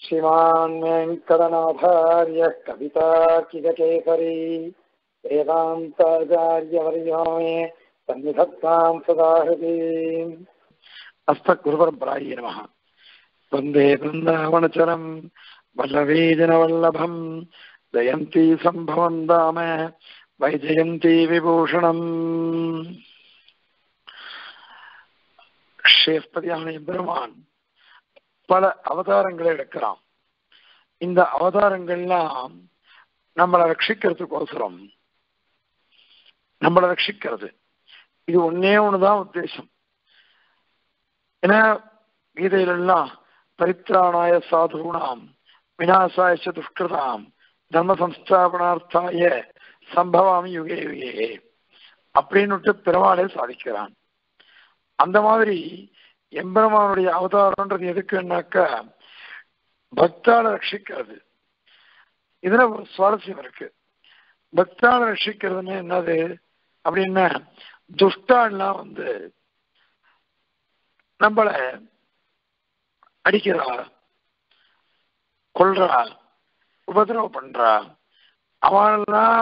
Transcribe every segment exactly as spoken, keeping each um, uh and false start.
श्रीमान् वेङ्कटनाथार्यः कवितार्किककेसरी वेदान्ताचार्यवर्यो मे सन्निधत्तां सदा हृदि। अस्मद्गुरुपरम्परायै नमः। वन्दे वृन्दावनचरं वल्लवीजनवल्लभं जयन्ती सम्भवं दाम वैजयन्ती विभूषणम्। ஸ்ரீஸ்பதியான எம்பெருமான் பல அவதாரங்களை எடுக்கிறான். இந்த அவதாரங்கள்லாம் நம்மளை ரட்சிக்கிறதுக்கோசரம், நம்மளை ரட்சிக்கிறது. இது ஒன்னே ஒண்ணுதான் உத்தேசம். ஏன்னா கீதையிலெல்லாம் பரித்ராணாய சாதுனாம் விநாசாய துஷ்கிருதாம் தர்ம சம்ஸ்தாபனார்த்தாய சம்பவாமி யுகே யுகே அப்படின்னுட்டு பெருமாளே சாதிக்கிறான். அந்த மாதிரி எம்பெருமானுடைய அவதாரம்ன்றது எதுக்குன்னாக்கா பக்தால ரட்சிக்கிறது. இதுல ஒரு சுவாரஸ்யம் இருக்கு. பக்தால ரட்சிக்கிறதுன்னு என்னது அப்படின்னா, துஷ்டாலாம் வந்து நம்மள அடிக்கிறா, கொல்றா, உபதிரவம் பண்றா, அவனெல்லாம்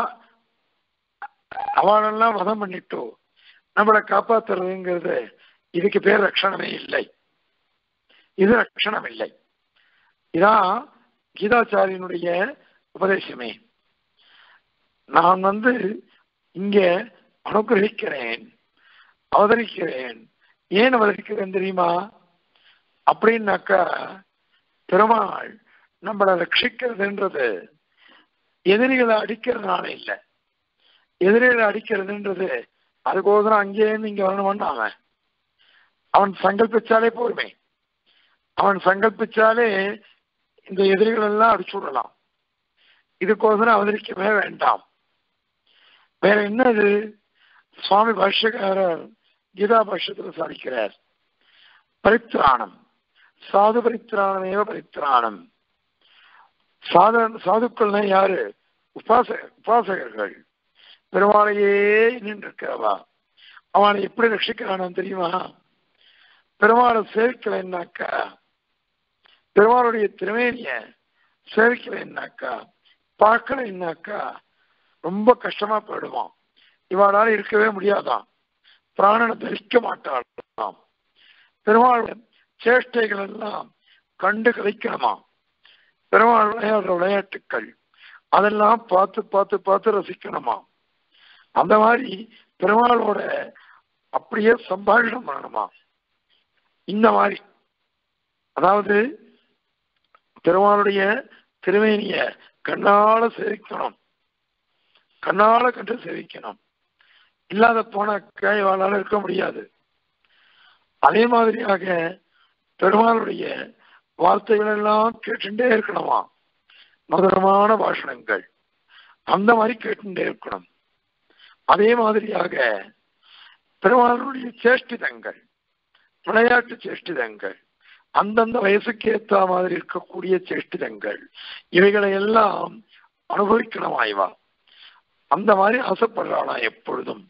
அவனெல்லாம் வதம் பண்ணிட்டு நம்மளை காப்பாத்துறதுங்கிறது இதுக்கு பேர் ரட்சணமே இல்லை. இது ரட்சணம் இல்லை. இதான் கீதாச்சாரியனுடைய உபதேசமே. நான் வந்து இங்க அனுகிரகிக்கிறேன், அவதரிக்கிறேன். ஏன் அவதரிக்கிறேன் தெரியுமா? அப்படின்னாக்கா பெருமாள் நம்மளை ரட்சிக்கிறதுன்றது எதிரிகளை அடிக்கிறதுனால இல்லை. எதிரிகளை அடிக்கிறதுன்றது அதுக்கோசரம் அங்கேயிருந்து இங்க வரணும்னு அவன் அவன் சங்கல்பிச்சாலே போருமே. அவன் சங்கல்பிச்சாலே இந்த எதிரிகள் எல்லாம் அடிச்சு விடலாம். இதுக்கோசரம் அவதரிக்கவே வேண்டாம். வேற என்னது? சுவாமி பாஷ்யக்காரர் கீதா பாஷ்யத்தில் சாதிக்கிறார். பரித்ராணம் சாது பரித்ராணம் ஏவ பரித்ராணம். சாத சாதுக்கள்னா யாரு? உபாச உபாசகர்கள். பெருமாளையே நின்றிருக்கிறவா. அவனை எப்படி ரட்சிக்கிறானு தெரியுமா? பெருமாளை சேவிக்கலைன்னாக்கா, பெருமாளுடைய திருமேனிய சேவிக்கலைன்னாக்கா, பார்க்கலைன்னாக்கா ரொம்ப கஷ்டமா போயிடுவான். இவனால இருக்கவே முடியாதான். பிராணனை தரிக்க மாட்டான். பெருமாளுடைய சேஷ்டைகள் எல்லாம் கண்டு கழிக்கணுமா. பெருமாள் விளையாடுற விளையாட்டுக்கள் அதெல்லாம் பார்த்து பார்த்து பார்த்து ரசிக்கணுமா. அந்த மாதிரி பெருமாளோட அப்படியே சம்பாஷணம் பண்ணணுமா. இந்த மாதிரி அதாவது பெருமாளுடைய திருமேனிய கண்ணால சேவிக்கணும், கண்ணால கண்டு சேவிக்கணும். இல்லாத போன கைவாளால இருக்க முடியாது. அதே மாதிரியாக பெருமாளுடைய வார்த்தைகள் எல்லாம் கேட்டுட்டே இருக்கணுமா. மதுரமான பாஷணங்கள் அந்த மாதிரி கேட்டுட்டே இருக்கணும். அதே மாதிரியாக பெருமாளுடைய சேஷ்டிதங்கள், விளையாட்டு சேஷ்டிதங்கள், அந்தந்த வயசுக்கு ஏற்ற மாதிரி இருக்கக்கூடிய சேஷ்டிதங்கள், இவைகளை எல்லாம் அனுபவிக்கணுமாய்வா. அந்த மாதிரி ஆசைப்படுறானா எப்பொழுதும்.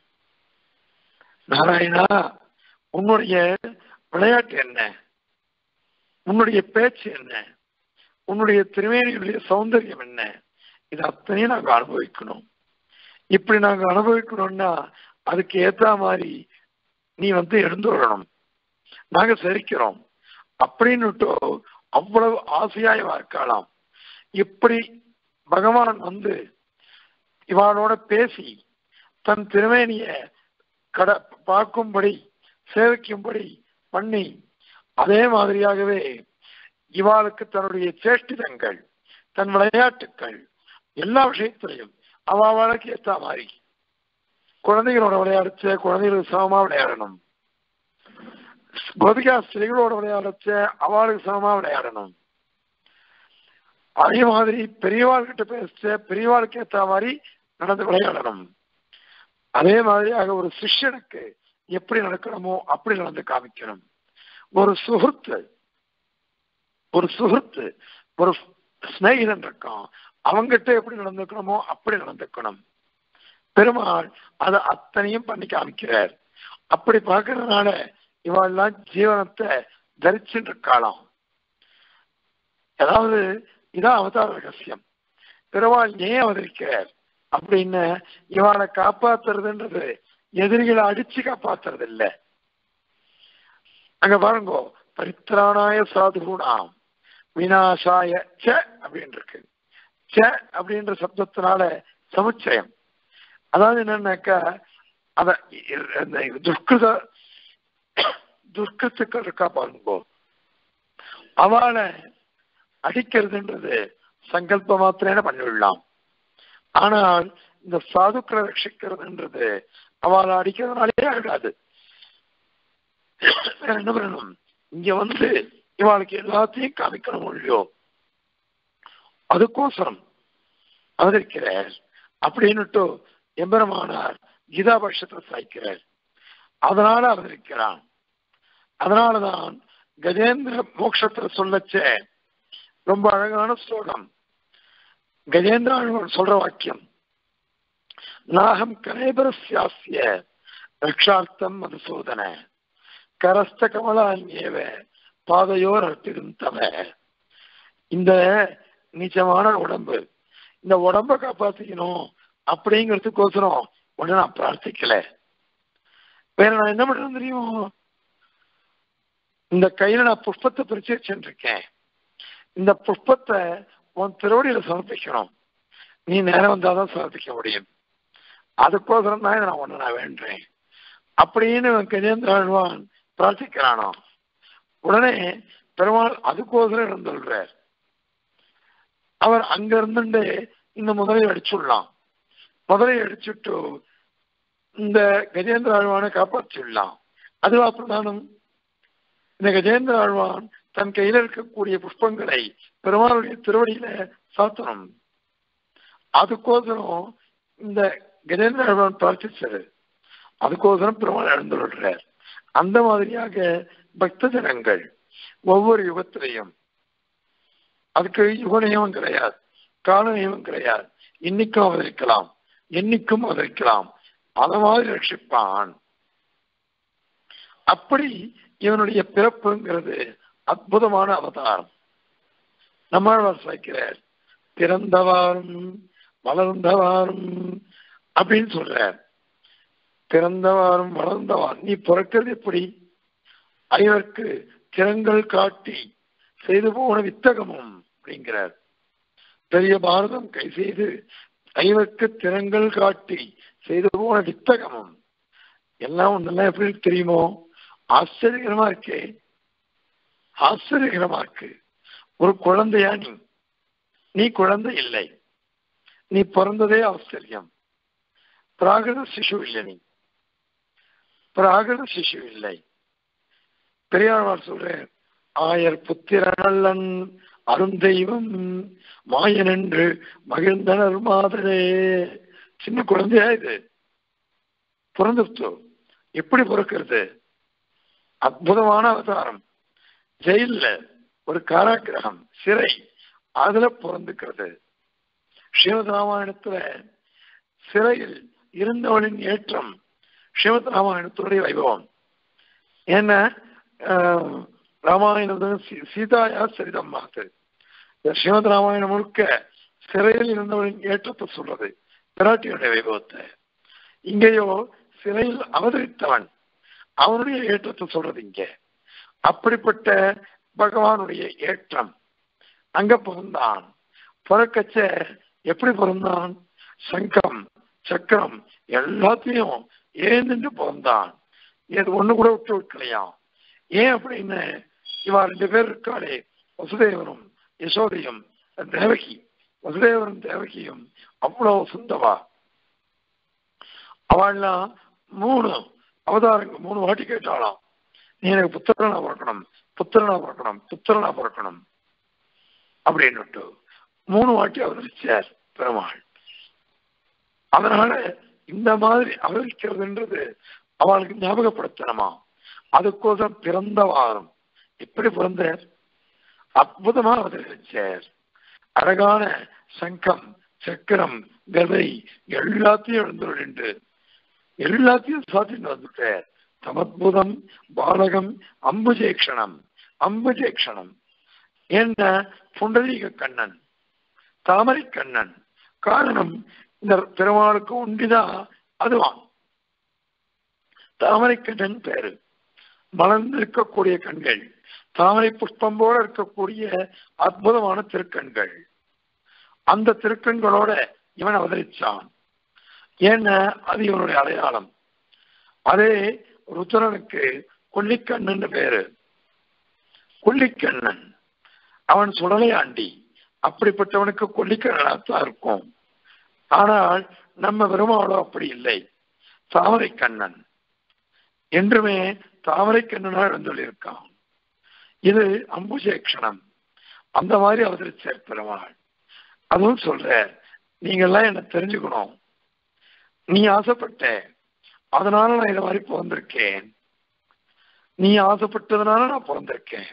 நாராயணா, உன்னுடைய விளையாட்டு என்ன? உன்னுடைய பேச்சு என்ன? உன்னுடைய திருமேனியுடைய சௌந்தரியம் என்ன? இது அத்தனையும் நாங்கள் அனுபவிக்கணும். இப்படி நாங்கள் அனுபவிக்கணும்னா அதுக்கு ஏற்ற மாதிரி நீ வந்து எழுந்து வரணும். நாங்க சரிக்கிறோம் அப்படின்னுட்டு அவ்வளவு ஆசையாய் இருக்கலாம். இப்படி பகவான் வந்து இவனோட பேசி தன் திருமேனிய கட பார்க்கும்படி சேவிக்கும்படி பண்ணி, அதே மாதிரியாகவே இவாளுக்கு தன்னுடைய சேஷ்டிதங்கள், தன் விளையாட்டுக்கள் எல்லா விஷயத்திலையும் அவளுக்கு ஏற்ற மாதிரி குழந்தைகளோட விளையாடுச்ச குழந்தைகளுக்கு சமமா விளையாடணும். கோபிகா ஸ்திரீகளோட விளையாடுச்ச அவளுக்கு சமமா விளையாடணும். அதே மாதிரி பெரியவாள் கிட்ட பேச பெரியவாளுக்கு ஏற்ற மாதிரி நடந்து விளையாடணும். அதே மாதிரியாக ஒரு சிஷ்யனுக்கு எப்படி நடக்கணுமோ அப்படி நடந்து காமிக்கணும். ஒரு சுகൃத்து ஒரு சுகൃத்து ஒரு ஸ்நேகிதன் இருக்கான், அவங்கிட்ட எப்படி நடந்துக்கணுமோ அப்படி நடந்துக்கணும். பெருமாள் அதை அத்தனையும் பண்ணி காமிக்கிறார். அப்படி பார்க்கறதுனால இவெல்லாம் ஜீவனத்தை தரிச்சுட்டு இருக்கலாம். அதாவது இதான் அவதார ரகசியம். பெருமாள் ஏன் அவதரிக்கிறார் அப்படின்னு இவாளை காப்பாத்துறதுன்றது எதிரிகளை அடிச்சு காப்பாத்துறது இல்லை. அங்க பாருங்கோ, பரித்ராணாய சாதுகுணாம் விநாசாய ச அப்படின்னு இருக்கு. ச அப்படின்ற சப்தத்தினால சமுச்சயம். அதாவது என்னன்னாக்கா அத துஷ்கிருத துஷ்கிருத்துக்கள் இருக்கா பாருங்கோ, அவளை அடிக்கிறதுன்றது சங்கல்ப மாத்திரேன பண்ணிவிடலாம். ஆனால் இந்த சாதுக்களை ரட்சிக்கிறதுன்றது அவளை அடிக்கிறதுனாலே ஆகாது. என்ன பண்ணணும், இங்க வந்து இவாளுக்கு எல்லாத்தையும் காமிக்கணும் இல்லையோ, அதுக்கோசரம் அவதரிக்கிறார் அப்படின்னுட்டு எம்பெருமானார் கீதாபட்சத்தை சாய்க்கிறார். அதனால அவதரிக்கிறான். அதனாலதான் கஜேந்திர மோட்சத்துல சொல்லச்ச ரொம்ப அழகான ஸ்லோகம். கஜேந்திர சொல்ற வாக்கியம், நாகம் கலேபரஸ்யாஸ்ய ரக்ஷார்த்தம் மதுசூதன கரஸ்த கமலான்யேவ பாதையோர் அர்த்திருந்தவ. இந்த நீச்சமான உடம்பு, இந்த உடம்ப காப்பாத்திக்கணும் அப்படிங்கிறதுக்கோசரம் ஒண்ணு நான் பிரார்த்திக்கல. வேற நான் என்ன பண்றது தெரியும், இந்த கையில நான் புஷ்பத்தை பிரிச்சு வச்சுருக்கேன். இந்த புஷ்பத்தை உன் திருவடியில சமர்ப்பிக்கணும். நீ நேரம் வந்தாதான் சமர்ப்பிக்க முடியும். அதுக்கோசரம் தான் நான் ஒண்ணு நான் வேண்டேன் அப்படின்னு கஜேந்திரன் பிரார்த்திக்கிறானோ. உடனே பெருமாள் அதுக்கோசரம் இருந்துள்ளார். அவர் அங்க இருந்துட்டு இந்த முதலை அடிச்சுடலாம். முதலை அடிச்சுட்டு இந்த கஜேந்திர ஆழ்வானை காப்பாற்றிடலாம். அதுவா பிரதானம். இந்த கஜேந்திர ஆழ்வான் தன் கையில இருக்கக்கூடிய புஷ்பங்களை பெருமாளுடைய திருவடியில சாத்தணும். அதுக்கோசரம் இந்த கஜேந்திர ஆழ்வான் பிரார்த்திச்சது. அதுக்கோசரம் பெருமாள் எழுந்துள்ளார். அந்த மாதிரியாக பக்த ஜனங்கள் ஒவ்வொரு யுகத்திலையும், அதுக்கு யுக நியமம் கிடையாது, கால நியமம் கிடையாது, இன்னைக்கும் அவதரிக்கலாம், என்னைக்கும் அவதரிக்கலாம், அத மாதிரி ரட்சிப்பான். அப்படி இவனுடைய பிறப்புங்கிறது அற்புதமான அவதாரம். நம்மாழ்வார் சாய்க்கிறார், பிறந்தவாறும் வளர்ந்தவாறும் அப்படின்னு சொல்றார். பிறந்தவாறும் வளர்ந்தவாறு, நீ பிறக்கிறது எப்படி? ஐவருக்கு திறங்கள் காட்டி செய்து போன வித்தகமும் அப்படிங்கிறார். பெரிய பாரதம் கை செய்து ஐவருக்கு திறங்கள் காட்டி செய்து போன வித்தகமும் எல்லாம் ஒன்னெல்லாம் எப்படி தெரியுமோ? ஆச்சரியகரமா இருக்கே, ஆச்சரியகரமா இருக்கு. ஒரு குழந்தையா நீ? நீ குழந்தை இல்லை, நீ பிறந்ததே ஆச்சரியம். பிராகிருத சிசு இல்லை, நீ பிராகிருத சிசு இல்லை. பெரியாழ்வார் சொல்றேன், ஆயர் புத்திரநல்லன் அருந்தெய்வம் மாயன் என்று மகிழ்ந்தனர் மாதரே. சின்ன குழந்தையா இது, பிறந்துருச்சோ. எப்படி பிறக்கிறது? அற்புதமான அவதாரம். ஜெயில ஒரு காராகிரகம், சிறை, அதுல பிறந்துக்கிறது. ஸ்ரீமத் ராமாயணத்துல சிறையில் இருந்தவளின் ஏற்றம் ஸ்ரீமத் ராமாயணத்துடைய வைபவம். ஏன்னா ராமாயணம் சீதாயா சரிதம் மாத்து. ஸ்ரீமத் ராமாயணம் முழுக்க சிறையில் இருந்தவளின் ஏற்றத்தை சொல்றது, பிராட்டியுடைய வைபவத்தை. இங்கேயோ சிறையில் அவதரித்தவன், அவனுடைய ஏற்றத்தை சொல்றது இங்க. அப்படிப்பட்ட பகவானுடைய ஏற்றம் அங்க பிறந்தான். பிறக்கச்ச எப்படி பிறந்தான்? சங்கம் சக்கரம் எல்லாத்தையும் ஏந்துட்டு பிறந்தான். இது ஒண்ணு கூட விட்டு விட்டுலையா? ஏன் அப்படின்னு, இவா ரெண்டு பேர் இருக்காளே, வசுதேவரும் யசோதையும் தேவகி. வசுதேவரும் தேவகியும் அவ்வளவு சுந்தவா. அவள்லாம் மூணு அவதாரங்கள் மூணு வாட்டி கேட்டாலாம், நீ எனக்கு புத்திரனா பிறக்கணும், புத்திரனா பிறக்கணும், புத்திரனா பிறக்கணும் அப்படின்னு மூணு வாட்டி அவதரிச்சார் பெருமாள். அதனால இந்த மாதிரி அவதரிக்கிறதுன்றது அவளுக்கு ஞாபகப்படுத்தணுமா? அதுக்கோசம் பிறந்தவாறும் எப்படி பிறந்தார்? அற்புதமா அவதரிச்சார். அழகான சங்கம் சக்கரம் கதை எல்லாத்தையும் எழுந்துட்டு எல்லாத்தையும் சாத்திட்டு வந்துட்டார். தமத்புதம் பாலகம் அம்புஜேக்ஷணம். அம்புஜேக்ஷணம் என்ன புண்டரீக கண்ணன், தாமரை கண்ணன். காரணம் இந்த பெருமாளுக்கு உண்டிதான் அதுவான் தாமரை கண்ணன் பேரு. மலர்ந்து இருக்கக்கூடிய கண்கள், தாமரை புஷ்பம் போல இருக்கக்கூடிய அற்புதமான திருக்கண்கள். அந்த திருக்கண்களோட இவன் அவதரிச்சான். ஏன்னா அது இவனுடைய அடையாளம். அதே ருத்ரனுக்கு கொல்லிக்கண்ணன் பேரு. கொல்லிக்கண்ணன் அவன் சுடலையாண்டி, அப்படிப்பட்டவனுக்கு கொல்லிக்கண்ணனாத்தான் இருக்கும். ஆனால் நம்ம பெருமாளோ அப்படி இல்லை, தாமரை கண்ணன் என்றுமே தாமரை கண்ணனா எழுந்துள்ளிருக்கான். இது அம்புஜேக்ஷணம். அந்த மாதிரி அவதரிச்ச பெருமாள். அதுவும் சொல்ற, நீங்கெல்லாம் என்ன தெரிஞ்சுக்கணும், நீ ஆசைப்பட்ட அதனால நான் இதை மாதிரி பிறந்திருக்கேன், நீ ஆசைப்பட்டதுனால நான் பிறந்திருக்கேன்.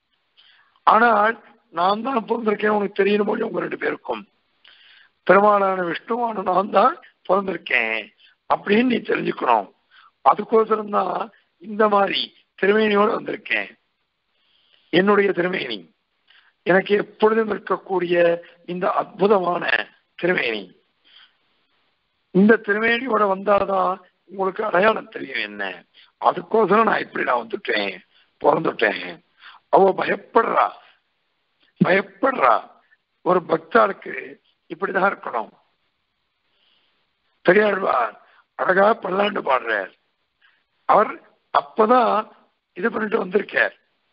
ஆனால் நான் தான் பிறந்திருக்கேன் உனக்கு தெரியணும் போது உங்க ரெண்டு பேருக்கும். பெருமாளான விஷ்ணுவான நான் தான் பிறந்திருக்கேன் அப்படின்னு நீ தெரிஞ்சுக்கணும். அதுக்கோசரம் தான் இந்த மாதிரி திருமேனியோடு வந்திருக்கேன். என்னுடைய திருமேனி, எனக்கு எப்பொழுதும் இருக்கக்கூடிய இந்த அற்புதமான திருமேனி, இந்த திருமேனியோட வந்தாதான் உங்களுக்கு அடையாளம் தெரியும் என்ன. அதுக்கோசரம் நான் இப்படி நான் வந்துட்டேன், பிறந்துட்டேன். அவ பயப்படுறா பயப்படுறா ஒரு பக்தாளுக்கு இப்படிதான் இருக்கணும். பெரியாழ்வார் அழகா பல்லாண்டு பாடுறார். அவர் அப்பதான் இது பண்ணிட்டு வந்திருக்கார்.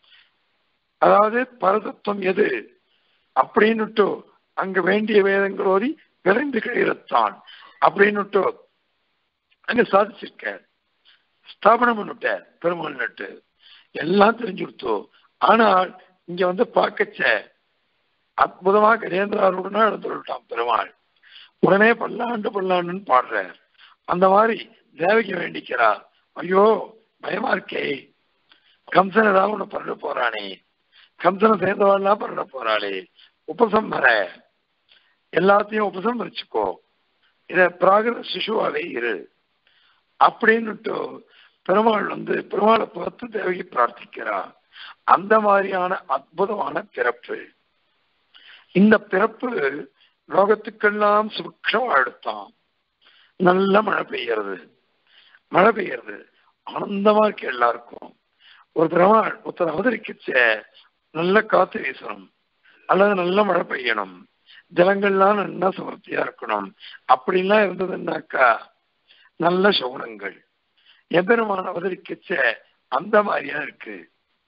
அதாவது பரதத்துவம் எது அப்படின்னுட்டு அங்க வேண்டிய வேதங்களோதி விரைந்து கிடைத்தான் அப்படின்னுட்டு அங்க சாதிச்சிருக்கார். ஸ்தாபனம் பண்ணிட்டார் பெருமாள் நட்டு, எல்லாம் தெரிஞ்சு கொடுத்தோம். ஆனால் இங்க வந்து பார்க்கச்ச அற்புதமா கஜேந்திராருடனா எழுந்துட்டான் பெருமாள். உடனே பல்லாண்டு பல்லாண்டுன்னு பாடுறார். அந்த மாதிரி தேவகி வேண்டிக்கிறார், ஐயோ பயமா இருக்கே, கம்சன் ஏதாவது ஒண்ணு பண்ண போறானே, கம்சனை சேர்ந்தவாள்லாம் பண்ண போறாளே, உபசம்மர எல்லாத்தையும் உபசம்மரிச்சுக்கோ, இத பிராகிருத சிசுவாவே இரு அப்படின்னுட்டு பெருமாள் வந்து பெருமாளை பார்த்து தேவகி பிரார்த்திக்கிறார். அந்த மாதிரியான அற்புதமான பிறப்பு. இந்த பிறப்பு லோகத்துக்கெல்லாம் சுபிக்ஷமா எடுத்தான். நல்ல மழை பெய்யறது, மழை பெய்யறது ஆனந்தமா இருக்கு எல்லாருக்கும். ஒரு பெருமாள் ஒருத்தர் அவதரிக்கச்ச நல்ல காத்து வீசணும், அல்லது நல்ல மழை பெய்யணும், ஜலங்கள்லாம் நல்லா சமர்த்தியா இருக்கணும். அப்படின்லாம் இருந்ததுன்னாக்கா நல்ல சகுனங்கள். எபெருமான அவதரிக்கச்ச அந்த மாதிரியா இருக்கு.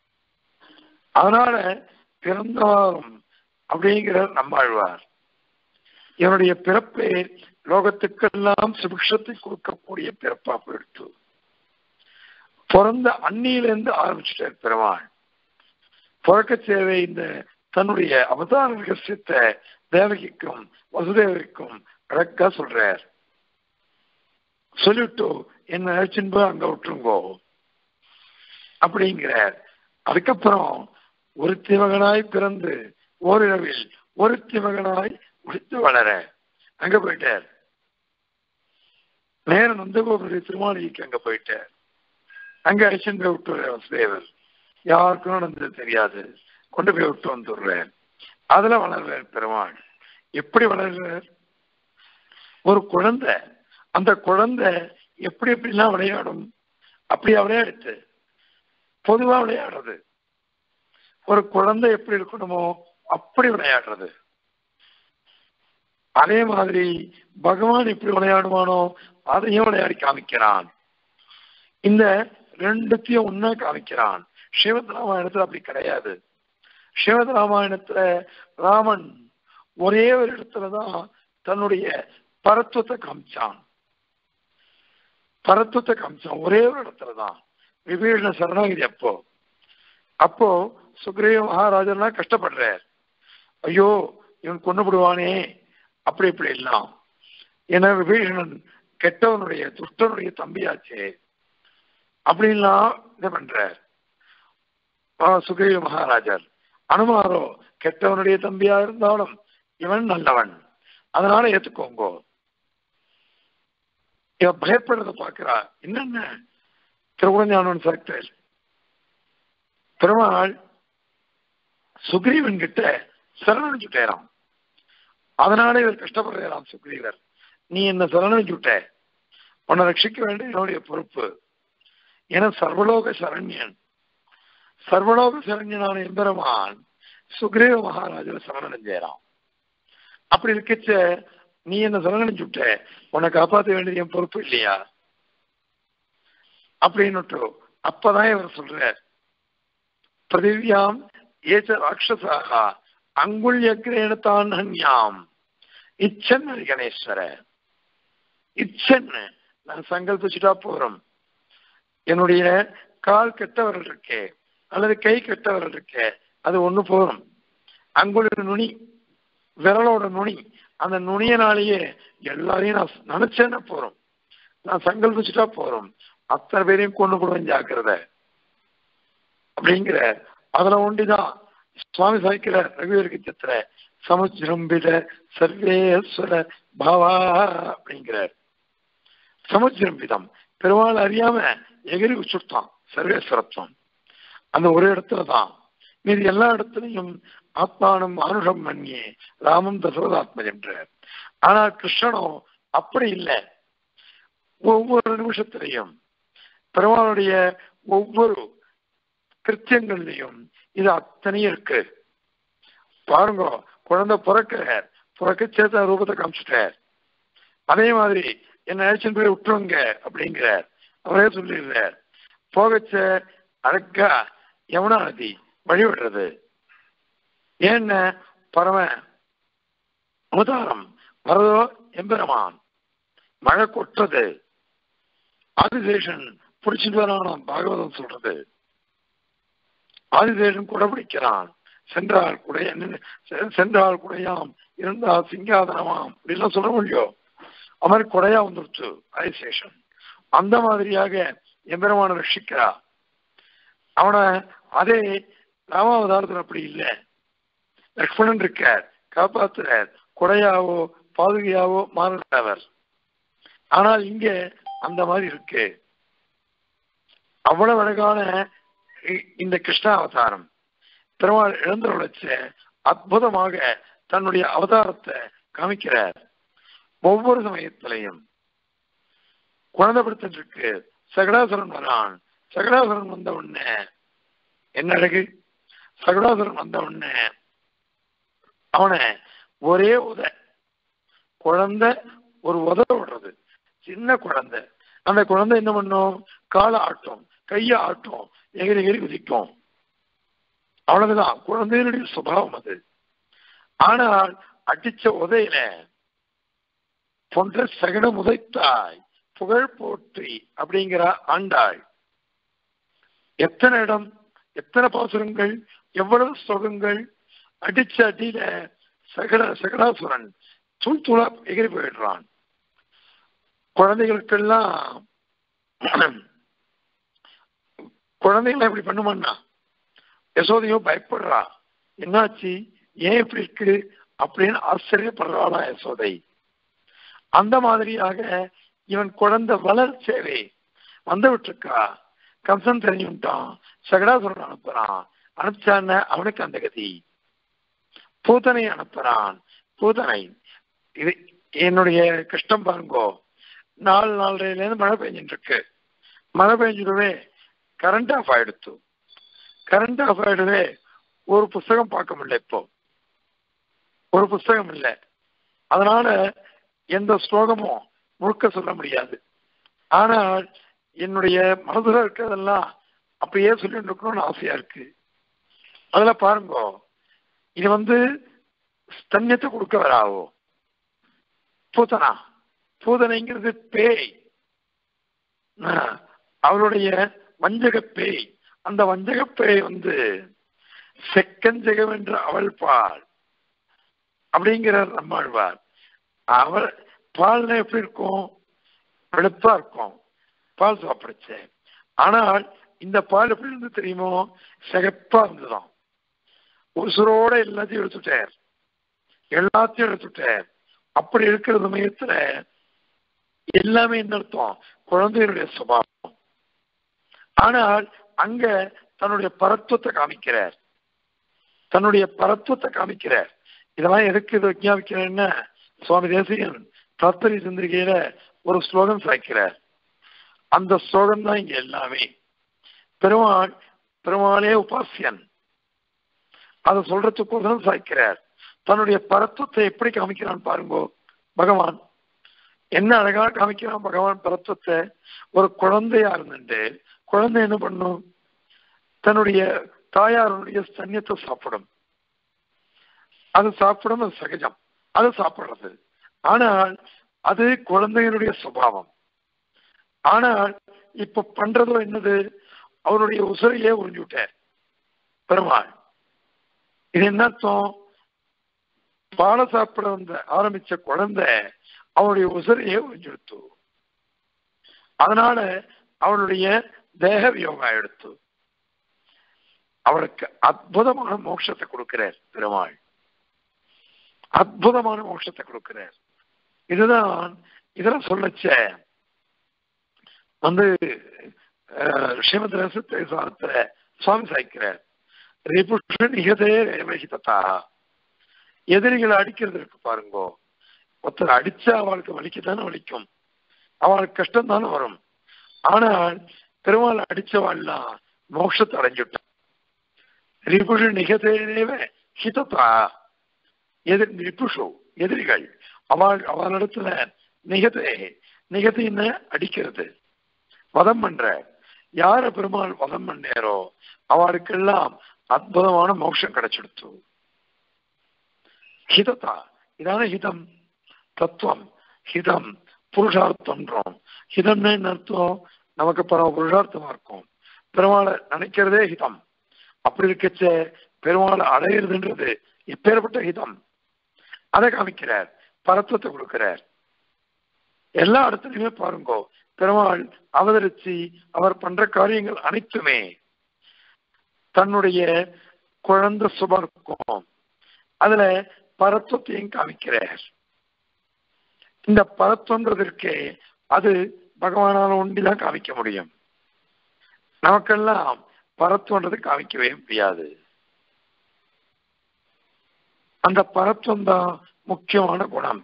அதனால பிறந்தவாறும் அப்படிங்கிற நம்மாழ்வார் என்னுடைய பிறப்பே லோகத்துக்கெல்லாம் சுபிக்ஷத்தை கொடுக்கக்கூடிய பிறப்பா போயிடுத்து. பிறந்த அன்னியிலிருந்து ஆரம்பிச்சுட்டார் பெருமாள். பிறக்க சேவை இந்த தன்னுடைய அவதார ரகசியத்தை தேவகிக்கும் வசுதேவருக்கும் அழகா சொல்றார். சொல்லிட்டு என்ன அழைச்சின்போ அங்க விட்டுருங்கோ அப்படிங்கிறார். அதுக்கப்புறம் ஒருத்தி மகனாய் பிறந்து ஓரிரவில் ஒருத்தி மகனாய் முடித்து வளர அங்க போயிட்டார். நேர நந்தகோபுரிய திருமாளிகைக்கு அங்க போயிட்டார். அங்க அழைச்சின் போய் விட்டு வசுதேவர், யாருக்கும் நடந்தது தெரியாது, கொண்டு போய் விட்டு வந்துடுறார். அதுல வளர்றார் பெருமாள். எப்படி வளர்றார்? ஒரு குழந்தை, அந்த குழந்தை எப்படி எப்படிலாம் விளையாடும் அப்படியா விளையாடுச்சு. பொதுவா விளையாடுறது, ஒரு குழந்தை எப்படி இருக்கணுமோ அப்படி விளையாடுறது. அதே மாதிரி பகவான் எப்படி விளையாடுவானோ அதையும் விளையாடி காமிக்கிறான். இந்த ரெண்டுத்தையும் ஒன்னா காமிக்கிறான். ஸ்ரீமத் ராமாயணத்துல அப்படி கிடையாது. ஸ்ரீமத் ராமாயணத்துல ராமன் ஒரே ஒரு இடத்துலதான் தன்னுடைய பரத்துவத்தை காமிச்சான். பரத்துவத்தை காமிச்சான் ஒரே ஒரு இடத்துலதான். விபீஷண சரணாகிரி அப்போ அப்போ சுக்ரீவ மகாராஜர்லாம் கஷ்டப்படுறார். ஐயோ இவன் கொண்டுபிடுவானே அப்படி இப்படி எல்லாம். ஏன்னா விபீஷணன் கெட்டவனுடைய துஷ்டனுடைய தம்பியாச்சே அப்படின்லாம் இதை பண்றார் சுக்ரீவ மகாராஜர். அனுமாரோ கெட்டவனுடைய தம்பியா இருந்தாலும் இவன் நல்லவன், அதனால ஏத்துக்கோங்கோ. இவ பயப்படுறத பாக்குறா. என்னென்ன திருவுடஞானவன் சாக்டர் பெருமாள் சுக்ரீவன் கிட்ட சரணடைஞ்சுட்டேராம். அதனால இவர் கஷ்டப்படுறாராம் சுக்ரீவர். நீ என்ன சரணடைஞ்சுட்ட, உன்னை ரட்சிக்க வேண்டிய என்னுடைய பொறுப்பு. என சர்வலோக சரண்யன், சர்வலோக சரண்யனான எம்பெருமான் சுக்ரீவ மகாராஜர் சரணடைஞ்சேராம். அப்படி இருக்கச்ச நீ என்ன சரணடைஞ்சுட்ட, உன்னை காப்பாற்ற வேண்டியது என் பொறுப்பு இல்லையா அப்படின்னு. அப்பதான் இவர் சொல்றார், பிருதிவியாம் ஏச்ச ராட்சசாக அங்குள்யக்ரேணத்தான் ஹன்யாம் இச்சன் கணேஸ்வர. இச்சன் நான் சங்கல்பிச்சுட்டா போறோம், என்னுடைய கால் கெட்டவர்கள் இருக்கே அல்லது கை கெட்டவர்கள் இருக்கே அது ஒண்ணு போறோம். அங்குள்ள நுனி, விரலோட நுனி, அந்த நுனியனாலேயே எல்லாரையும் நான் நினைச்சேன்னா போறோம், நான் சங்கல்பிச்சுட்டா போறோம், அத்தனை பேரையும் கொண்டு போடுவேன் ஜாக்கிரத அப்படிங்கிற. அதுல ஒண்டிதான் சுவாமி சாய்க்கிற ரகுவீருக்கு சித்திர சமுஜ்ரம்பித சர்வேஸ்வர பாவா அப்படிங்கிறார். சமுஜ்ரம்பிதம் பெருமாள் அறியாம எகிரி உச்சுட்டான் சர்வேஸ்வரத்துவம். அந்த ஒரு இடத்துலதான், மீது எல்லா இடத்துலையும் ஆத்மானம் ஆனுஷம் மன்யே ராமம் தசரதாத்ம என்றார். ஆனால் கிருஷ்ணனோ அப்படி இல்லை. ஒவ்வொரு நிமிஷத்திலையும் பெருமாளுடைய ஒவ்வொரு கிருத்தியங்கள்லையும் இது அத்தனையும் இருக்கு. பாருங்க, குழந்தை பிறக்கிறார், பிறக்க சேத்த ரூபத்தை காமிச்சுட்டார். அதே மாதிரி என்ன அழைச்சின்னு போய் விட்டுருங்க அப்படிங்கிறார், அவரே சொல்லிடுறார். போகச்ச அழகா யமுனா நதி வழிவிடுறது. ஏன்னா பரம அவதாரம் வரதோ எம்பெருமான், மழை கொட்டுறது, ஆதிசேஷன் பிடிச்சிட்டு வரான் பாகவதம் சொல்றது. ஆதிசேஷன் குடை பிடிக்கிறான், சென்றால் குடைய சென்றால் குடையாம் இருந்தால் சிங்காதனமாம் அப்படிலாம் சொல்ல முடியும். அது மாதிரி கொடையா வந்துருச்சு ஆதிசேஷன். அந்த மாதிரியாக எம்பெருமான ரட்சிக்கிறா அவனை. அதே ராமாவதாரத்தில் அப்படி இல்லை, லக்ஷ்மணன் இருக்கார், காப்பாத்துறார், கொடையாவோ பாதுகையாவோ மாறுறவர். ஆனால் இங்க அந்த மாதிரி இருக்கு. அவ்வளவு அழகான இந்த கிருஷ்ண அவதாரம் பெருமாள் இழந்தவழைச்ச அற்புதமாக தன்னுடைய அவதாரத்தை காமிக்கிறார். ஒவ்வொரு சமயத்திலையும் குழந்தை படுத்திட்டு இருக்கு, சகடாசுரன் வரான். சகடாசுரன் வந்த உடனே என்ன அழகு, சகடாசுரன் வந்த உடனே அவனை ஒரே உத குழந்தை ஒரு உத விடுறது, சின்ன குழந்தை. அந்த குழந்தை என்ன பண்ணும், காலை ஆட்டும், கையை ஆட்டும், எகிரி எகிரி குதிக்கும். அவ்வளவுதான் குழந்தையினுடைய சுபாவம் அது. ஆனால் அடிச்ச உதையில போன்ற சகடம் உதைத்தாய் புகழ் போற்றி அப்படிங்கிற ஆண்டாள். எத்தனை இடம், எத்தனை பாசுரங்கள், எவ்வளவு ஸ்லோகங்கள். அடிச்ச அடியில சகட சகடாசுரன் தூள் தூளா எகிரி போயிடுறான். குழந்தைகளுக்கெல்லாம் குழந்தைகளை எப்படி பண்ணுமான்னா யசோதையோ பயப்படுறா, என்னாச்சு ஏன் இப்படி இருக்கு அப்படின்னு ஆச்சரியப்படுறாளா யசோதை. அந்த மாதிரியாக இவன் குழந்தை வளர் சேவை வந்து விட்டுருக்கா. கம்சன் தெரிஞ்சுட்டான், சகடாசுரன் அனுப்புறான். அனுப்பிச்சான அவனுக்கு அந்த கதி. பூதனை அனுப்புறான். பூதனை இது என்னுடைய கஷ்டம் பாருங்கோ. நாலு நாலரைல இருந்து மழை பெஞ்சிட்டு இருக்கு. மழை பெஞ்சிடுவே கரண்ட் ஆஃப் ஆயிடுத்து. கரண்ட் ஆஃப் ஆயிடுவே ஒரு புஸ்தகம் பார்க்க முடியல, இப்போ ஒரு புஸ்தகம் இல்லை. அதனால எந்த ஸ்லோகமும் முழுக்க சொல்ல முடியாது. ஆனால் என்னுடைய மனதுல இருக்கிறதெல்லாம் அப்படியே சொல்லிட்டு இருக்கணும்னு ஆசையா இருக்கு. அதுல பாருங்க, இது வந்து ஸ்தன்யத்தை கொடுக்க வராவோ பூதனா. பூதனைங்கிறது பேய், அவருடைய வஞ்சக பேய். அந்த வஞ்சக பேய் வந்து செக்கஞ்சகம் என்ற அவள் பால் அப்படிங்கிறார் நம்மாழ்வார். அவள் பால்னா எப்படி இருக்கும், வெளுப்பா இருக்கும் பால் சாப்பிடுச்சு. ஆனால் இந்த பால் எப்படி இருந்து தெரியுமோ, சிகப்பா இருந்துதான். உசுரோட எல்லாத்தையும் எடுத்துட்டார், எல்லாத்தையும் எடுத்துட்டார். அப்படி இருக்கிற சமயத்துல எல்லாமே என்ன அர்த்தம், குழந்தைகளுடைய சுபாவம். ஆனால் அங்க தன்னுடைய பரத்துவத்தை காமிக்கிறார். தன்னுடைய பரத்துவத்தை காமிக்கிறார். இதெல்லாம் எதுக்கு இது விஞ்ஞாபிக்கிறேன்னா சுவாமி தேசிகன் தத்பரி சிந்திரிகையில ஒரு ஸ்லோகம் சாய்க்கிறார். அந்த ஸ்லோகம் தான் இங்க எல்லாமே. பெருமாள் பெருமாளே உபாசியன், அதை சொல்றதுக்கு சாய்க்கிறார். தன்னுடைய பரத்துவத்தை எப்படி காமிக்கிறான் பாருங்கோ பகவான். என்ன அழகா காமிக்கிறான் பகவான் பரத்துவத்தை. ஒரு குழந்தையா இருந்துட்டு குழந்தை என்ன பண்ணும்? தன்னுடைய தாயாருடைய ஸ்தன்யத்தை சாப்பிடும். அது சாப்பிடும், அது சகஜம், அது சாப்பிடுறது. ஆனால் அது குழந்தையினுடைய சுபாவம். ஆனால் இப்ப பண்றதோ என்னது? அவருடைய உசுரையே உறிஞ்சு விட்டார் பெருமாள். இது என்ன அர்த்தம்? பாலை சாப்பிட வந்த ஆரம்பிச்ச குழந்தை அவனுடைய உசுரையே உறிஞ்செடுத்து, அதனால அவனுடைய தேக வியோகம் எடுத்து அவளுக்கு அற்புதமான மோட்சத்தை கொடுக்கிறார் பெருமாள். அற்புதமான மோட்சத்தை கொடுக்கிறார். இதுதான் இதெல்லாம் சொல்லச்ச வந்து ஸ்ரீமத் ரசத்துல சுவாமி சாய்க்கிறார். எதிரிகளை அடிக்கிறது இருக்கு பாருங்கோ. ஒருத்தர் அடிச்சா அவளுக்கு வலிக்கத்தானே வலிக்கும், அவளுக்கு கஷ்டம் தானே வரும். ஆனால் பெருமாள் அடிச்சவாள்லாம் மோட்சத்தை அடைஞ்சுட்டான். ரிபுஷு நிகதேவ ஹிதத்தா. எதிர் ரிபுஷு எதிரிகள் அவள் அவளிடத்துல நிகதே நிகதின்னு அடிக்கிறது, வதம் பண்ற. யார பெருமாள் வதம் பண்ணேரோ அவளுக்கெல்லாம் அற்புதமான மோட்சம் கிடைச்சிடுத்து. ஹிதத்தா, இதான ஹிதம் தத்துவம். ஹிதம் புருஷார்த்தம்ன்றோம். ஹிதம்னு என்ன அர்த்தம்? நமக்கு பரம புருஷார்த்தமா இருக்கும். பெருமாளை நினைக்கிறதே ஹிதம். அப்படி இருக்கச்ச பெருமாளை அடையிறதுன்றது எப்பேற்பட்ட ஹிதம், அதை காமிக்கிறார். பரத்துவத்தை கொடுக்கிறார். எல்லா இடத்துலையுமே பாருங்கோ பெருமாள் அவதரிச்சு அவர் பண்ற காரியங்கள் அனைத்துமே தன்னுடைய குழந்தை சுபம் இருக்கும். அதுல பரத்துவத்தையும் காமிக்கிறார். இந்த பரத்துவன்றதற்கே அது பகவானால ஒண்டிதான் காமிக்க முடியும். நமக்கெல்லாம் பரத்துவன்றது காமிக்கவே முடியாது. அந்த பரத்துவம் தான் முக்கியமான குணம்.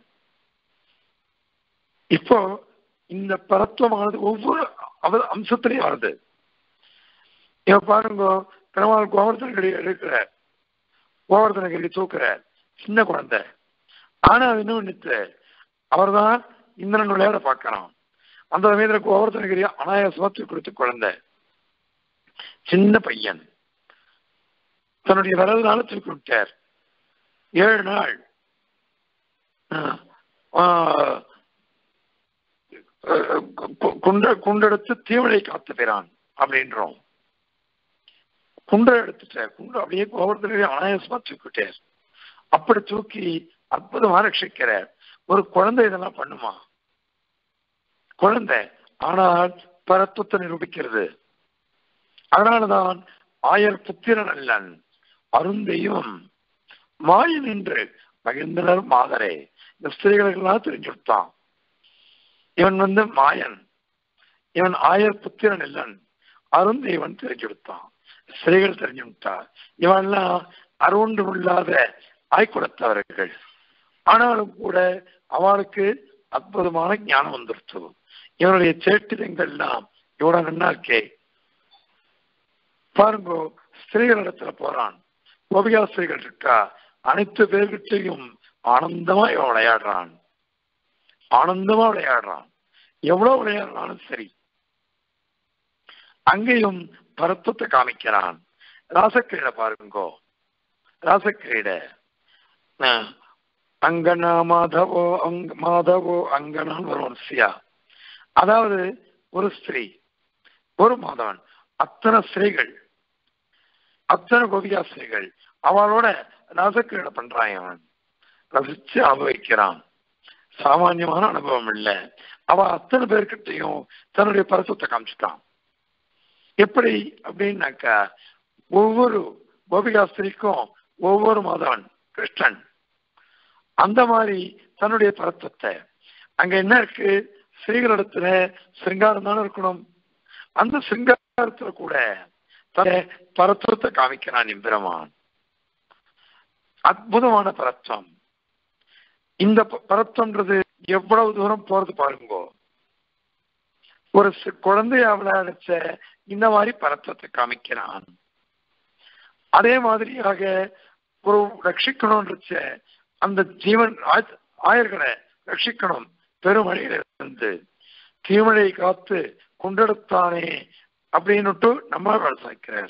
இப்போ இந்த பரத்துவமானது ஒவ்வொரு அவ அம்சத்திலையும் வருது. இப்ப பாருங்க, பெருமாள் கோவர்தனகிரி எடுக்கிற கோவர்தனகிரி தூக்குற சின்ன குழந்தை. ஆனா அது இன்னும் நித்து அவர் தான் இந்திரன் விளையாட பார்க்கறான். அந்த சமயத்துல கோவர்தனகிரி அனாயாசமா தூக்கி கொடுத்த குழந்தை, சின்ன பையன், தன்னுடைய விரல்னால தூக்கி விட்டார். ஏழு நாள் குண்ட குண்டெடுத்து தீவனை காத்து பெறான் அப்படின்றோம். குண்டை எடுத்துட்டார். குண்டு அப்படியே கோவர்தனகிரி அனாயாசமா தூக்கிட்டார். அப்படி தூக்கி அற்புதமா ரட்சிக்கிறார். ஒரு குழந்தை இதெல்லாம் பண்ணுமா? குழந்தை. ஆனால் பரத்துவத்தை நிரூபிக்கிறது. அதனாலதான் ஆயர் புத்திரன் அல்லன் அருந்தெய்வம் மாயன் என்று மகிழ்ந்தனர் மாதரே. இந்த ஸ்திரீகளுக்கெல்லாம் தெரிஞ்சுட்டான். இவன் வந்து மாயன், இவன் ஆயர் புத்திரன் இல்லன், அருந்தெய்வன் தெரிஞ்சுடுத்தான். ஸ்திரீகள் தெரிஞ்சுட்டார். இவன்லாம் அருண்டு இல்லாத ஆய்குலத்தவர்கள். ஆனாலும் கூட அவளுக்கு அற்புதமான ஞானம் வந்துருச்சு. இவனுடைய சேட்டிதங்கள்லாம் இவ்வளவு நன்னா இருக்கே. பாருங்கோ, ஸ்திரீகள் இடத்துல போறான். கோபிகா ஸ்திரீகள் இருக்கா, அனைத்து பேர்கிட்டையும் ஆனந்தமா இவன் விளையாடுறான். ஆனந்தமா விளையாடுறான். எவ்வளவு விளையாடுறாலும் சரி. அங்கேயும் பரத்துவத்தை காமிக்கிறான். ராசக்கிரீடை பாருங்கோ, ராசக்கிரீடை அங்கனா மாதவோ அங் மாதவோ அங்கனான்னு வரும். சியா, அதாவது ஒரு ஸ்திரீ ஒரு மாதவன், அத்தனை ஸ்திரீகள், அத்தனை கோபிகா ஸ்திரீகள் அவளோட ராசக்கிரீடை பண்றான். அவன் ரசிச்சு அனுபவிக்கிறான். சாமான்யமான அனுபவம் இல்லை. அவ அத்தனை பேர்கிட்டையும் தன்னுடைய பரத்துவத்தை காமிச்சுட்டான். எப்படி அப்படின்னாக்கா, ஒவ்வொரு கோபிகாஸ்திரிக்கும் ஒவ்வொரு மாதவன் கிருஷ்ணன். அந்த மாதிரி தன்னுடைய பரத்துவத்தை. அங்க என்ன இருக்கு? ஸ்ரீகளிடத்துல சிருங்காரம் தானே இருக்கணும். அந்த சிருங்காரத்துல கூட பரத்துவத்தை காமிக்கிறான் எம்பெருமான். அற்புதமான பரத்வம். இந்த பரத்வம்ன்றது எவ்வளவு தூரம் போறது பாருங்கோ. ஒரு குழந்தைய விளையாடிச்ச இந்த மாதிரி பரத்வத்தை காமிக்கிறான். அதே மாதிரியாக ஒரு ரட்சிக்கணும்ன்றச்ச அந்த ஜீவன் ஆயர்களை ரட்சிக்கணும். பெருமழையிலிருந்து தீமழையை காத்து கொண்டெடுத்தானே அப்படின்னுட்டு நம்ம வேலை சாய்க்கிறார்.